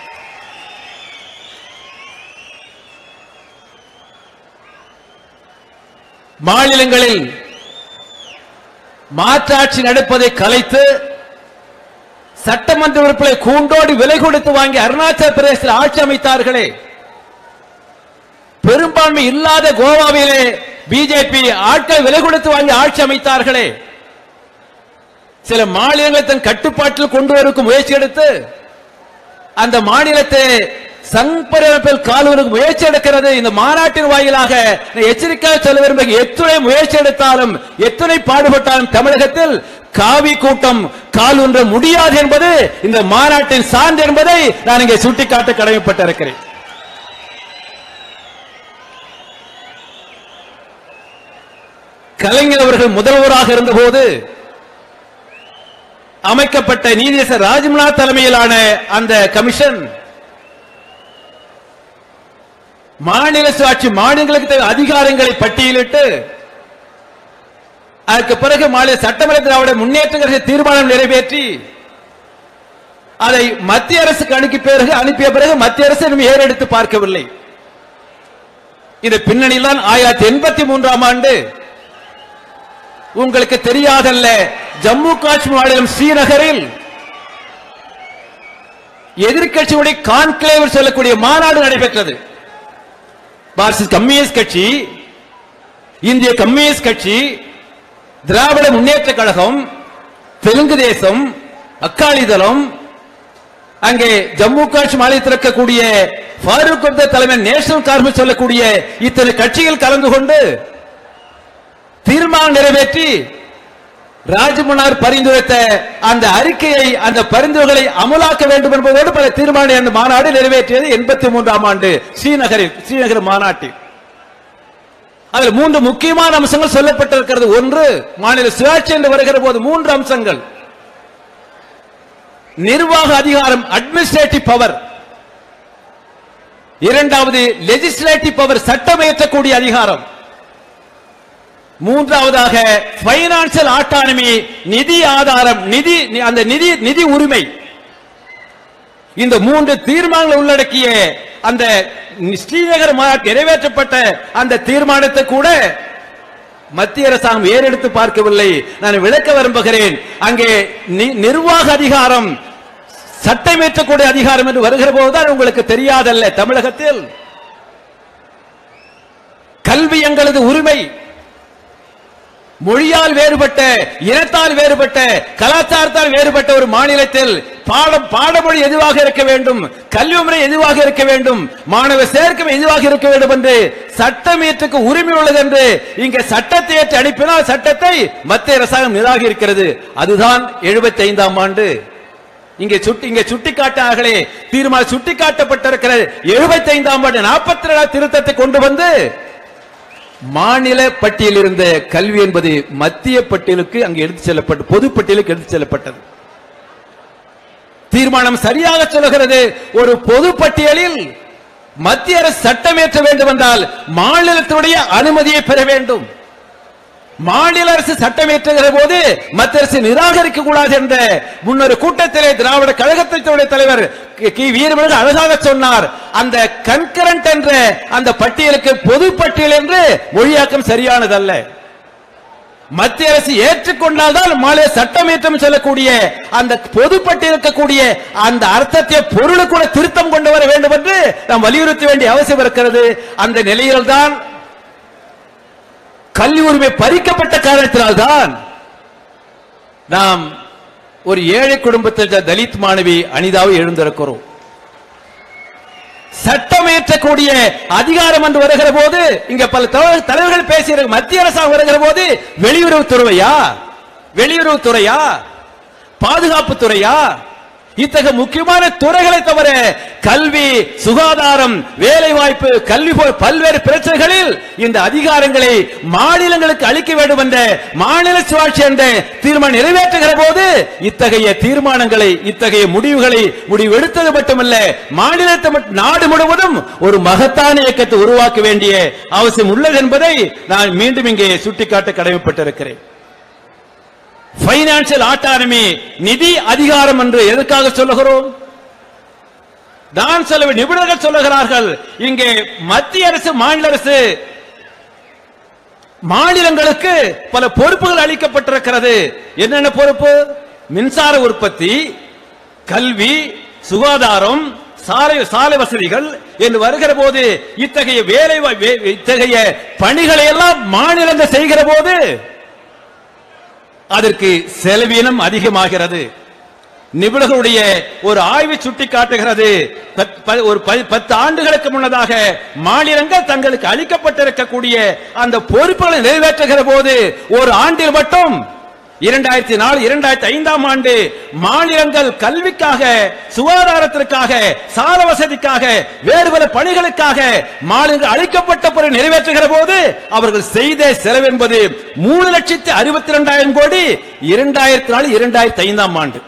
மாநிலங்களில் மாற்றாட்சி நடப்பதை கலைத்து சட்டமன்ற உறுப்பினர்களை கூண்டோடு விலை கொடுத்து வாங்கி அருணாச்சல பிரதேசத்தில் ஆட்சி அமைத்தார்களே, பெரும்பான்மை இல்லாத கோவாவிலே பிஜேபி ஆட்கள் விலை கொடுத்து வாங்கி ஆட்சி அமைத்தார்களே, சில மாநிலங்களை தன் கட்டுப்பாட்டில் கொண்டு வருவதற்கு முயற்சி எடுத்து அந்த மாநிலத்தை சங் பரிவர்த்தல் காலூருக்கு முயற்சி எடுக்கிறது. இந்த மாநாட்டின் வாயிலாக எச்சரிக்கையாக சொல்ல விரும்ப, எத்தனை முயற்சி எடுத்தாலும் எத்தனை பாடுபட்டாலும் தமிழகத்தில் காவி கூட்டம் கால் ஊன்ற முடியாது என்பது இந்த மாநாட்டின் சான்று என்பதை நான் இங்கே சுட்டிக்காட்ட கடமைப்பட்டிருக்கிறேன். கலைஞர் அவர்கள் முதல்வராக இருந்தபோது அமைக்கப்பட்ட நீதியரசர் ராஜ்நாத் தலைமையிலான அந்த கமிஷன் மாநில சுயாட்சி மாநிலங்களுக்கு அதிகாரங்களை பட்டியலிட்டு அதற்கு பிறகு மாநில சட்டமன்ற திராவிட முன்னேற்ற கழக தீர்மானம் நிறைவேற்றி அதை மத்திய அரசுக்கு அனுப்பி பிறகு அனுப்பிய பிறகு மத்திய அரசு இன்னும் ஏறெடுத்து பார்க்கவில்லை. இது பின்னணியில் தான் ஆயிரத்தி எண்பத்தி மூன்றாம் ஆண்டு உங்களுக்கு தெரியாதல்ல, ஜம்மு காஷ்மீர் மாநிலம் ஸ்ரீநகரில் எதிர்கட்சியுடைய கான்க்ளேவ் சொல்லக்கூடிய மாநாடு நடைபெற்றது. மார்க்சிஸ்ட் கம்யூனிஸ்ட் கட்சி, இந்திய கம்யூனிஸ்ட் கட்சி, திராவிட முன்னேற்ற கழகம், தெலுங்கு தேசம், அக்காலிதளம், அங்கே ஜம்மு காஷ்மீர் மாநிலத்தில் இருக்கக்கூடிய ஃபாரூக் அப்துல்லா தலைமை நேஷனல் கான்ஃபரன்ஸ் சொல்லக்கூடிய இத்தனை கட்சிகள் கலந்து கொண்டு தீர்மானம் நிறைவேற்றி ராஜ்மன்னார் பரிந்துரைத்த அந்த அறிக்கையை, அந்த பரிந்துரைகளை அமலாக்க வேண்டும் என்பதோடு பல தீர்மானம் அந்த மாநாடு நிறைவேற்றியது எண்பத்தி மூன்றாம் ஆண்டு ஸ்ரீநகரில் ஸ்ரீநகர் மாநாட்டில். அதில் மூன்று முக்கியமான அம்சங்கள் சொல்லப்பட்டிருக்கிறது. ஒன்று, மாநில சுயாட்சி என்று வருகிற போது மூன்று அம்சங்கள். நிர்வாக அதிகாரம், அட்மினிஸ்ட்ரேட்டிவ் பவர். இரண்டாவது, லெஜிஸ்லேட்டிவ் பவர், சட்டம் இயற்றக்கூடிய அதிகாரம். மூன்றாவதாக பைனான்சியல் ஆட்டானமி, நிதி ஆதாரம், நிதி அந்த நிதி நிதி உரிமை. இந்த மூன்று தீர்மானங்கள் உள்ளடக்கிய அந்த ஸ்ரீநகர் மாநாட்டில் நிறைவேற்றப்பட்ட அந்த தீர்மானத்தை கூட மத்திய அரசாங்கம் ஏறெடுத்து பார்க்கவில்லை. நான் விளக்க விரும்புகிறேன். அங்கே நிர்வாக அதிகாரம், சட்டம் இயற்றக்கூடிய அதிகாரம் என்று வருகிற போதுதான் உங்களுக்கு தெரியாதல்ல, தமிழகத்தில் கல்வி எங்களது உரிமை. மொழியால் வேறுபட்ட, இனத்தால் வேறுபட்ட, கலாச்சாரத்தால் வேறுபட்ட ஒரு மாநிலத்தில் பாடம் பாடமொழி எதுவாக இருக்க வேண்டும், கல்வி முறை எதுவாக இருக்க வேண்டும், மாணவ சேர்க்கை எதுவாக இருக்க வேண்டும் என்று சட்டம் இயற்றுக்கு உரிமை உள்ளது என்று இங்கே சட்டத்தை ஏற்று அனுப்பினால் சட்டத்தை மத்திய அரசாங்கம் நிராகரிக்கிறது. அதுதான் எழுபத்தி ஐந்தாம் ஆண்டு இங்கே சுட்டி இங்கே சுட்டிக்காட்டார்களே தீர்மானம் சுட்டிக்காட்டப்பட்டிருக்கிற எழுபத்தி ஐந்தாம் ஆண்டு நாற்பத்தி ஏழாவது திருத்தத்தை கொண்டு வந்து மாநில பட்டியலில் இருந்த கல்வி என்பது மத்திய பட்டியலுக்கு அங்கு எடுத்து செல்லப்பட்டு பொது பட்டியலுக்கு எடுத்து செல்லப்பட்டது. தீர்மானம் சரியாக சொல்லுகிறது. ஒரு பொது பட்டியலில் மத்திய அரசு சட்டம் இயற்ற வேண்டும் என்றால் மாநிலத்தினுடைய அனுமதியை பெற வேண்டும். மாநில அரசு சட்டம் இயற்றுகிற போது மத்திய அரசு நிராகரிக்க கூடாது என்ற முன்னொரு கூட்டத்திலே திராவிட கழகத்தினுடைய தலைவர் கி வீரமணி அழகாக சொன்னார். அந்த கன்கரண்ட் என்ற அந்த பட்டியலுக்கு பொது பட்டியல் என்று மொழியாக்கம் சரியானதல்ல. மத்திய அரசு ஏற்றுக்கொண்டால்தான் மாநில சட்டம் ஏற்றம் செல்லக்கூடிய அந்த பொது பட்டியல் இருக்கக்கூடிய அந்த அர்த்தத்தை பொருள் கூட திருத்தம் கொண்டு வர வேண்டும் என்று நாம் வலியுறுத்த வேண்டிய அவசியம் இருக்கிறது. அந்த நிலையில்தான் கல்வி உரிமை பறிக்கப்பட்ட காரணத்தினால்தான் நாம் ஒரு ஏழை குடும்பத்தில் தலித் மாணவி அனிதாவை எழுந்திருக்கிறோம். சட்டம் இயற்றக்கூடிய அதிகாரம் என்று வருகிற போது இங்க பல தலைவர்கள் பேசிய மத்திய அரசாங்கம் வருகிற போது வெளியுறவுத்துறையா, வெளியுறவுத்துறையா, பாதுகாப்புத்துறையா, இத்தகைய முக்கியமான துறைகளை தவிர கல்வி, சுகாதாரம், வேலை வாய்ப்பு, கல்வி போல் பல்வேறு பிரச்சனைகளில் இந்த அதிகாரங்களை மாநிலங்களுக்கு அளிக்க வேண்டும் என்ற மாநில சுயாட்சி என்ற தீர்மானம் நிறைவேற்றுகிற போது இத்தகைய தீர்மானங்களை, இத்தகைய முடிவுகளை முடிவெடுத்தது மட்டுமல்ல, மாநிலத்தை நாடு முழுவதும் ஒரு மகத்தான இயக்கத்தை உருவாக்க வேண்டிய அவசியம் உள்ளது என்பதை நான் மீண்டும் இங்கே சுட்டிக்காட்ட கடமைப்பட்டிருக்கிறேன். பைனான்சியல் ஆட்டானமி, நிதி அதிகாரம் என்று எதற்காக சொல்லுகிறோம்? நான் சொல்ல நிபுணர்கள் சொல்லுகிறார்கள், இங்கே மத்திய அரசு, மாநில அரசு, மாநிலங்களுக்கு பல பொறுப்புகள் அளிக்கப்பட்டிருக்கிறது. என்னென்ன பொறுப்பு? மின்சார உற்பத்தி, கல்வி, சுகாதாரம், சாலை சாலை வசதிகள் என்று வருகிற போது இத்தகைய வேலை இத்தகைய பணிகளை எல்லாம் மாநிலங்கள் செய்கிற போது அதற்கு செலவீனம் அதிகமாகிறது. நிபுணர்களுடைய ஒரு ஆய்வு சுட்டி காட்டுகிறது. ஒரு பத்து ஆண்டுகளுக்கு முன்னதாக மாநிலங்கள் தங்களுக்கு அளிக்கப்பட்டிருக்கக்கூடிய அந்த பொறுப்புகளை நிறைவேற்றுகிற போது ஒரு ஆண்டில் மட்டும் இரண்டாயிரத்தி நாலு இரண்டாயிரத்தி ஐந்தாம் ஆண்டு மாநிலங்கள் கல்விக்காக, சுகாதாரத்திற்காக, சால வசதிக்காக, வேறு பல பணிகளுக்காக மாநிலங்கள் அளிக்கப்பட்ட பொருள் நிறைவேற்றுகிற போது அவர்கள் செய்த செலவு என்பது மூணு லட்சத்தி அறுபத்தி இரண்டாயிரம் கோடி இரண்டாயிரத்தி நாலு இரண்டாயிரத்தி ஐந்தாம் ஆண்டு.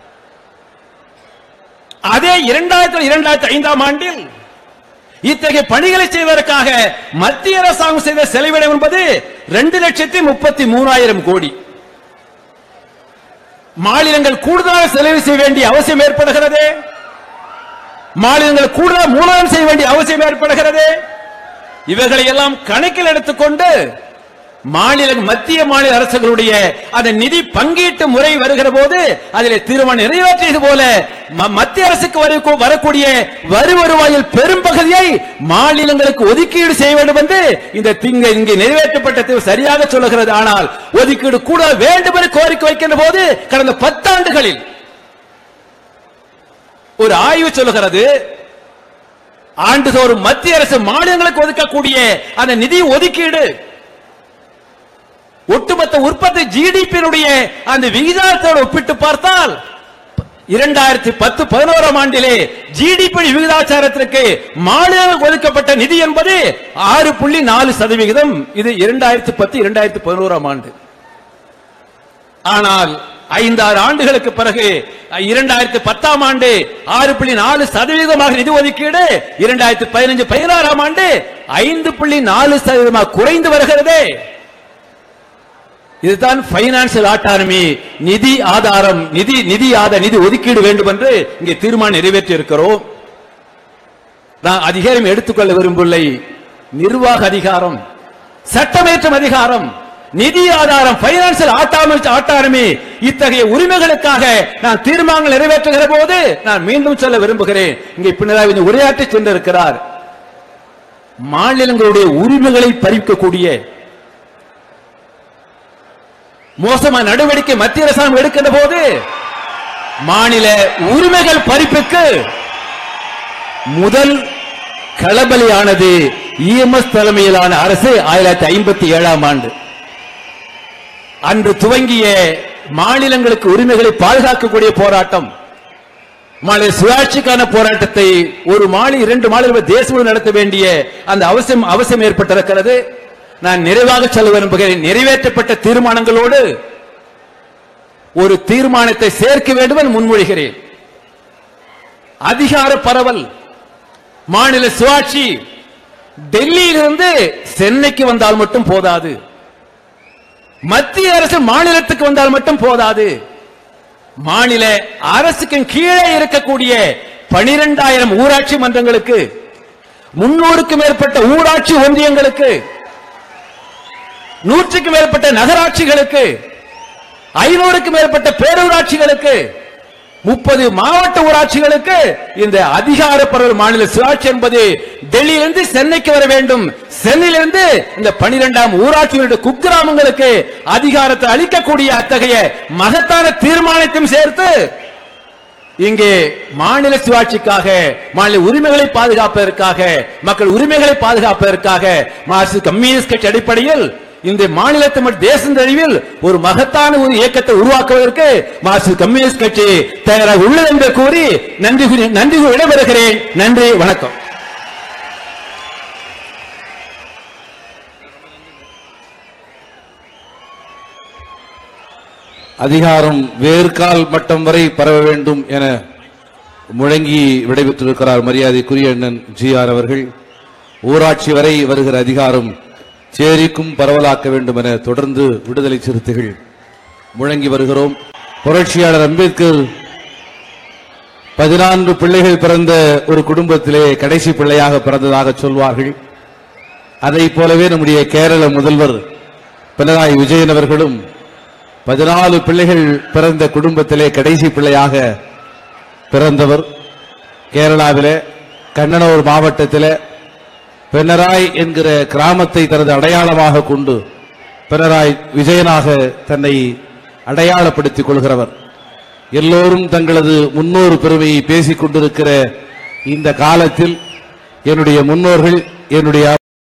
அதே இரண்டாயிரத்தி இரண்டாயிரத்தி ஐந்தாம் ஆண்டில் இத்தகைய பணிகளை செய்வதற்காக மத்திய அரசாங்கம் செய்த செலவினம் என்பது இரண்டு லட்சத்தி முப்பத்தி மூணாயிரம் கோடி. மாநிலங்கள் கூடுதலாக செலவு செய்ய வேண்டிய அவசியம் ஏற்படுகிறது. மாநிலங்கள் கூடுதலாக மூலதனம் செய்ய வேண்டிய அவசியம் ஏற்படுகிறது. இவர்களை எல்லாம் கணக்கில் எடுத்துக்கொண்டு மாநில மத்திய மாநில அரசுகளுடைய அந்த நிதி பங்கீட்டு முறை வருகிற போது அதில் தீர்மானம் நிறைவேற்றியது போல மத்திய அரசுக்கு வரக்கூடிய வரி வருவாயில் பெரும்பகுதியை மாநிலங்களுக்கு ஒதுக்கீடு செய்ய வேண்டும் என்று இந்த இங்கே நிறைவேற்றப்பட்ட சரியாக சொல்லுகிறது. ஆனால் ஒதுக்கீடு கூட வேண்டும் என்று கோரிக்கை வைக்கின்ற போது கடந்த பத்தாண்டுகளில் ஒரு ஆய்வு சொல்லுகிறது, ஆண்டுதோறும் மத்திய அரசு மாநிலங்களுக்கு ஒதுக்கக்கூடிய அந்த நிதி ஒதுக்கீடு ஒட்டுமொத்த உற்பத்தி ஜிடிபியினுடைய அந்த விகிதாரத்தோடு ஒப்பிட்டு பார்த்தால் இரண்டாயிரத்தி பத்து பதினோராம் ஆண்டிலே ஜிடிபி விகிதாச்சாரத்திற்கு மாநிலங்களுக்கு ஒதுக்கப்பட்ட நிதி என்பது ஆறு புள்ளி நாலு சதவிகிதம். இது இரண்டாயிரத்தி பத்து இரண்டாயிரத்தி பதினோராம் ஆண்டு. ஆனால் ஐந்தாறு ஆண்டுகளுக்கு பிறகு இரண்டாயிரத்தி பத்தாம் ஆண்டு ஆறு புள்ளி நாலு சதவீதமாக நிதி ஒதுக்கீடு இரண்டாயிரத்தி பதினஞ்சு பதினாறாம் ஆண்டு ஐந்து புள்ளி நாலு சதவீதமாக குறைந்து வருகிறது. இதுதான் பைனான்சியல் ஆட்டானமி, நிதி ஆதாரம், நிதி நிதி ஆதார நிதி ஒதுக்கீடு வேண்டும் என்று இங்கே தீர்மானம் நிறைவேற்றி இருக்கிறோம். நான் அதிகாரம் எடுத்துக்கொள்ள விரும்பவில்லை. நிர்வாக அதிகாரம், சட்டமேற்றும் அதிகாரம், நிதி ஆதாரம், பைனான்சியல் ஆட்டானமி, இத்தகைய உரிமைகளுக்காக நான் தீர்மானங்கள் நிறைவேற்றுகிற போது நான் மீண்டும் சொல்ல விரும்புகிறேன். இங்கே பினராயி உரையாற்றி சென்றிருக்கிறார். மாநிலங்களுடைய உரிமைகளை பறிக்கக்கூடிய மோசமான நடவடிக்கை மத்திய அரசாங்கம் எடுக்கின்ற போது மாநில உரிமைகள் பறிப்புக்கு முதல் களபலியானது இஎம்எஸ் தலைமையிலான அரசு ஆயிரத்தி தொள்ளாயிரத்தி ஐம்பத்தி ஏழாம் ஆண்டு. அன்று துவங்கிய மாநிலங்களுக்கு உரிமைகளை பாதுகாக்கக்கூடிய போராட்டம், மாநில சுயாட்சிக்கான போராட்டத்தை ஒரு மாநில இரண்டு மாநில தேசம் நடத்த வேண்டிய அந்த அவசியம் அவசியம் ஏற்பட்டிருக்கிறது. நான் நிறைவாக சொல்ல விரும்புகிறேன். நிறைவேற்றப்பட்ட தீர்மானங்களோடு ஒரு தீர்மானத்தை சேர்க்க வேண்டும் என்று முன்மொழிகிறேன். அதிகார பரவல், மாநில சுயாட்சி டெல்லியிலிருந்து சென்னைக்கு வந்தால் மட்டும் போதாது, மத்திய அரசு மாநிலத்துக்கு வந்தால் மட்டும் போதாது. மாநில அரசுக்கு கீழே இருக்கக்கூடிய பனிரெண்டாயிரம் ஊராட்சி மன்றங்களுக்கு, முன்னூறுக்கும் மேற்பட்ட ஊராட்சி ஒன்றியங்களுக்கு, நூற்றுக்கும் மேற்பட்ட நகராட்சிகளுக்கு, ஐநூறுக்கும் மேற்பட்ட பேரூராட்சிகளுக்கு, முப்பது மாவட்ட ஊராட்சிகளுக்கு இந்த அதிகார பரவல் மாநில சுயாட்சி என்பது டெல்லியிலிருந்து சென்னைக்கு வர வேண்டும். சென்னையிலிருந்து இந்த பனிரெண்டாம் ஊராட்சிகளுடைய குக்கிராமங்களுக்கு அதிகாரத்தை அளிக்கக்கூடிய அத்தகைய மகத்தான தீர்மானத்தையும் சேர்த்து இங்கே மாநில சுயாட்சிக்காக, மாநில உரிமைகளை பாதுகாப்பதற்காக, மக்கள் உரிமைகளை பாதுகாப்பதற்காக மார்க்சிஸ்ட் கம்யூனிஸ்ட் கட்சி அடிப்படையில் இந்த மாநிலத்தை மற்றும் தேச தழுவில் ஒரு மகத்தான ஒரு இயக்கத்தை உருவாக்குவதற்கு மார்க்சிஸ்ட் கம்யூனிஸ்ட் கட்சி தயாராக உள்ளது என்று கூறி நன்றி நன்றி விடைபெறுகிறேன். நன்றி, வணக்கம். அதிகாரம் வேர்கால் மட்டம் வரை பரவ வேண்டும் என முழங்கி விடைபெற்றிருக்கிறார் மரியாதைக்குரிய அண்ணன் ஜி ஆர் அவர்கள். ஊராட்சி வரை வருகிற அதிகாரம் சேரிக்கும் பரவலாக்க வேண்டும் என தொடர்ந்து விடுதலை சிறுத்தைகள் முழங்கி வருகிறோம். புரட்சியாளர் அம்பேத்கர் பதினான்கு பிள்ளைகள் பிறந்த ஒரு குடும்பத்திலே கடைசி பிள்ளையாக பிறந்ததாக சொல்வார்கள். அதை போலவே நம்முடைய கேரள முதல்வர் பினராயி விஜயன் அவர்களும் பதினாலு பிள்ளைகள் பிறந்த குடும்பத்திலே கடைசி பிள்ளையாக பிறந்தவர். கேரளாவிலே கண்ணனூர் மாவட்டத்திலே பினராய் என்கிற கிராமத்தை தனது அடையாளமாக கொண்டு பினராயி விஜயனாக தன்னை அடையாளப்படுத்திக் கொள்கிறவர். எல்லோரும் தங்களது முன்னோர் பெருமையை பேசிக் கொண்டிருக்கிற இந்த காலத்தில் என்னுடைய முன்னோர்கள் என்னுடைய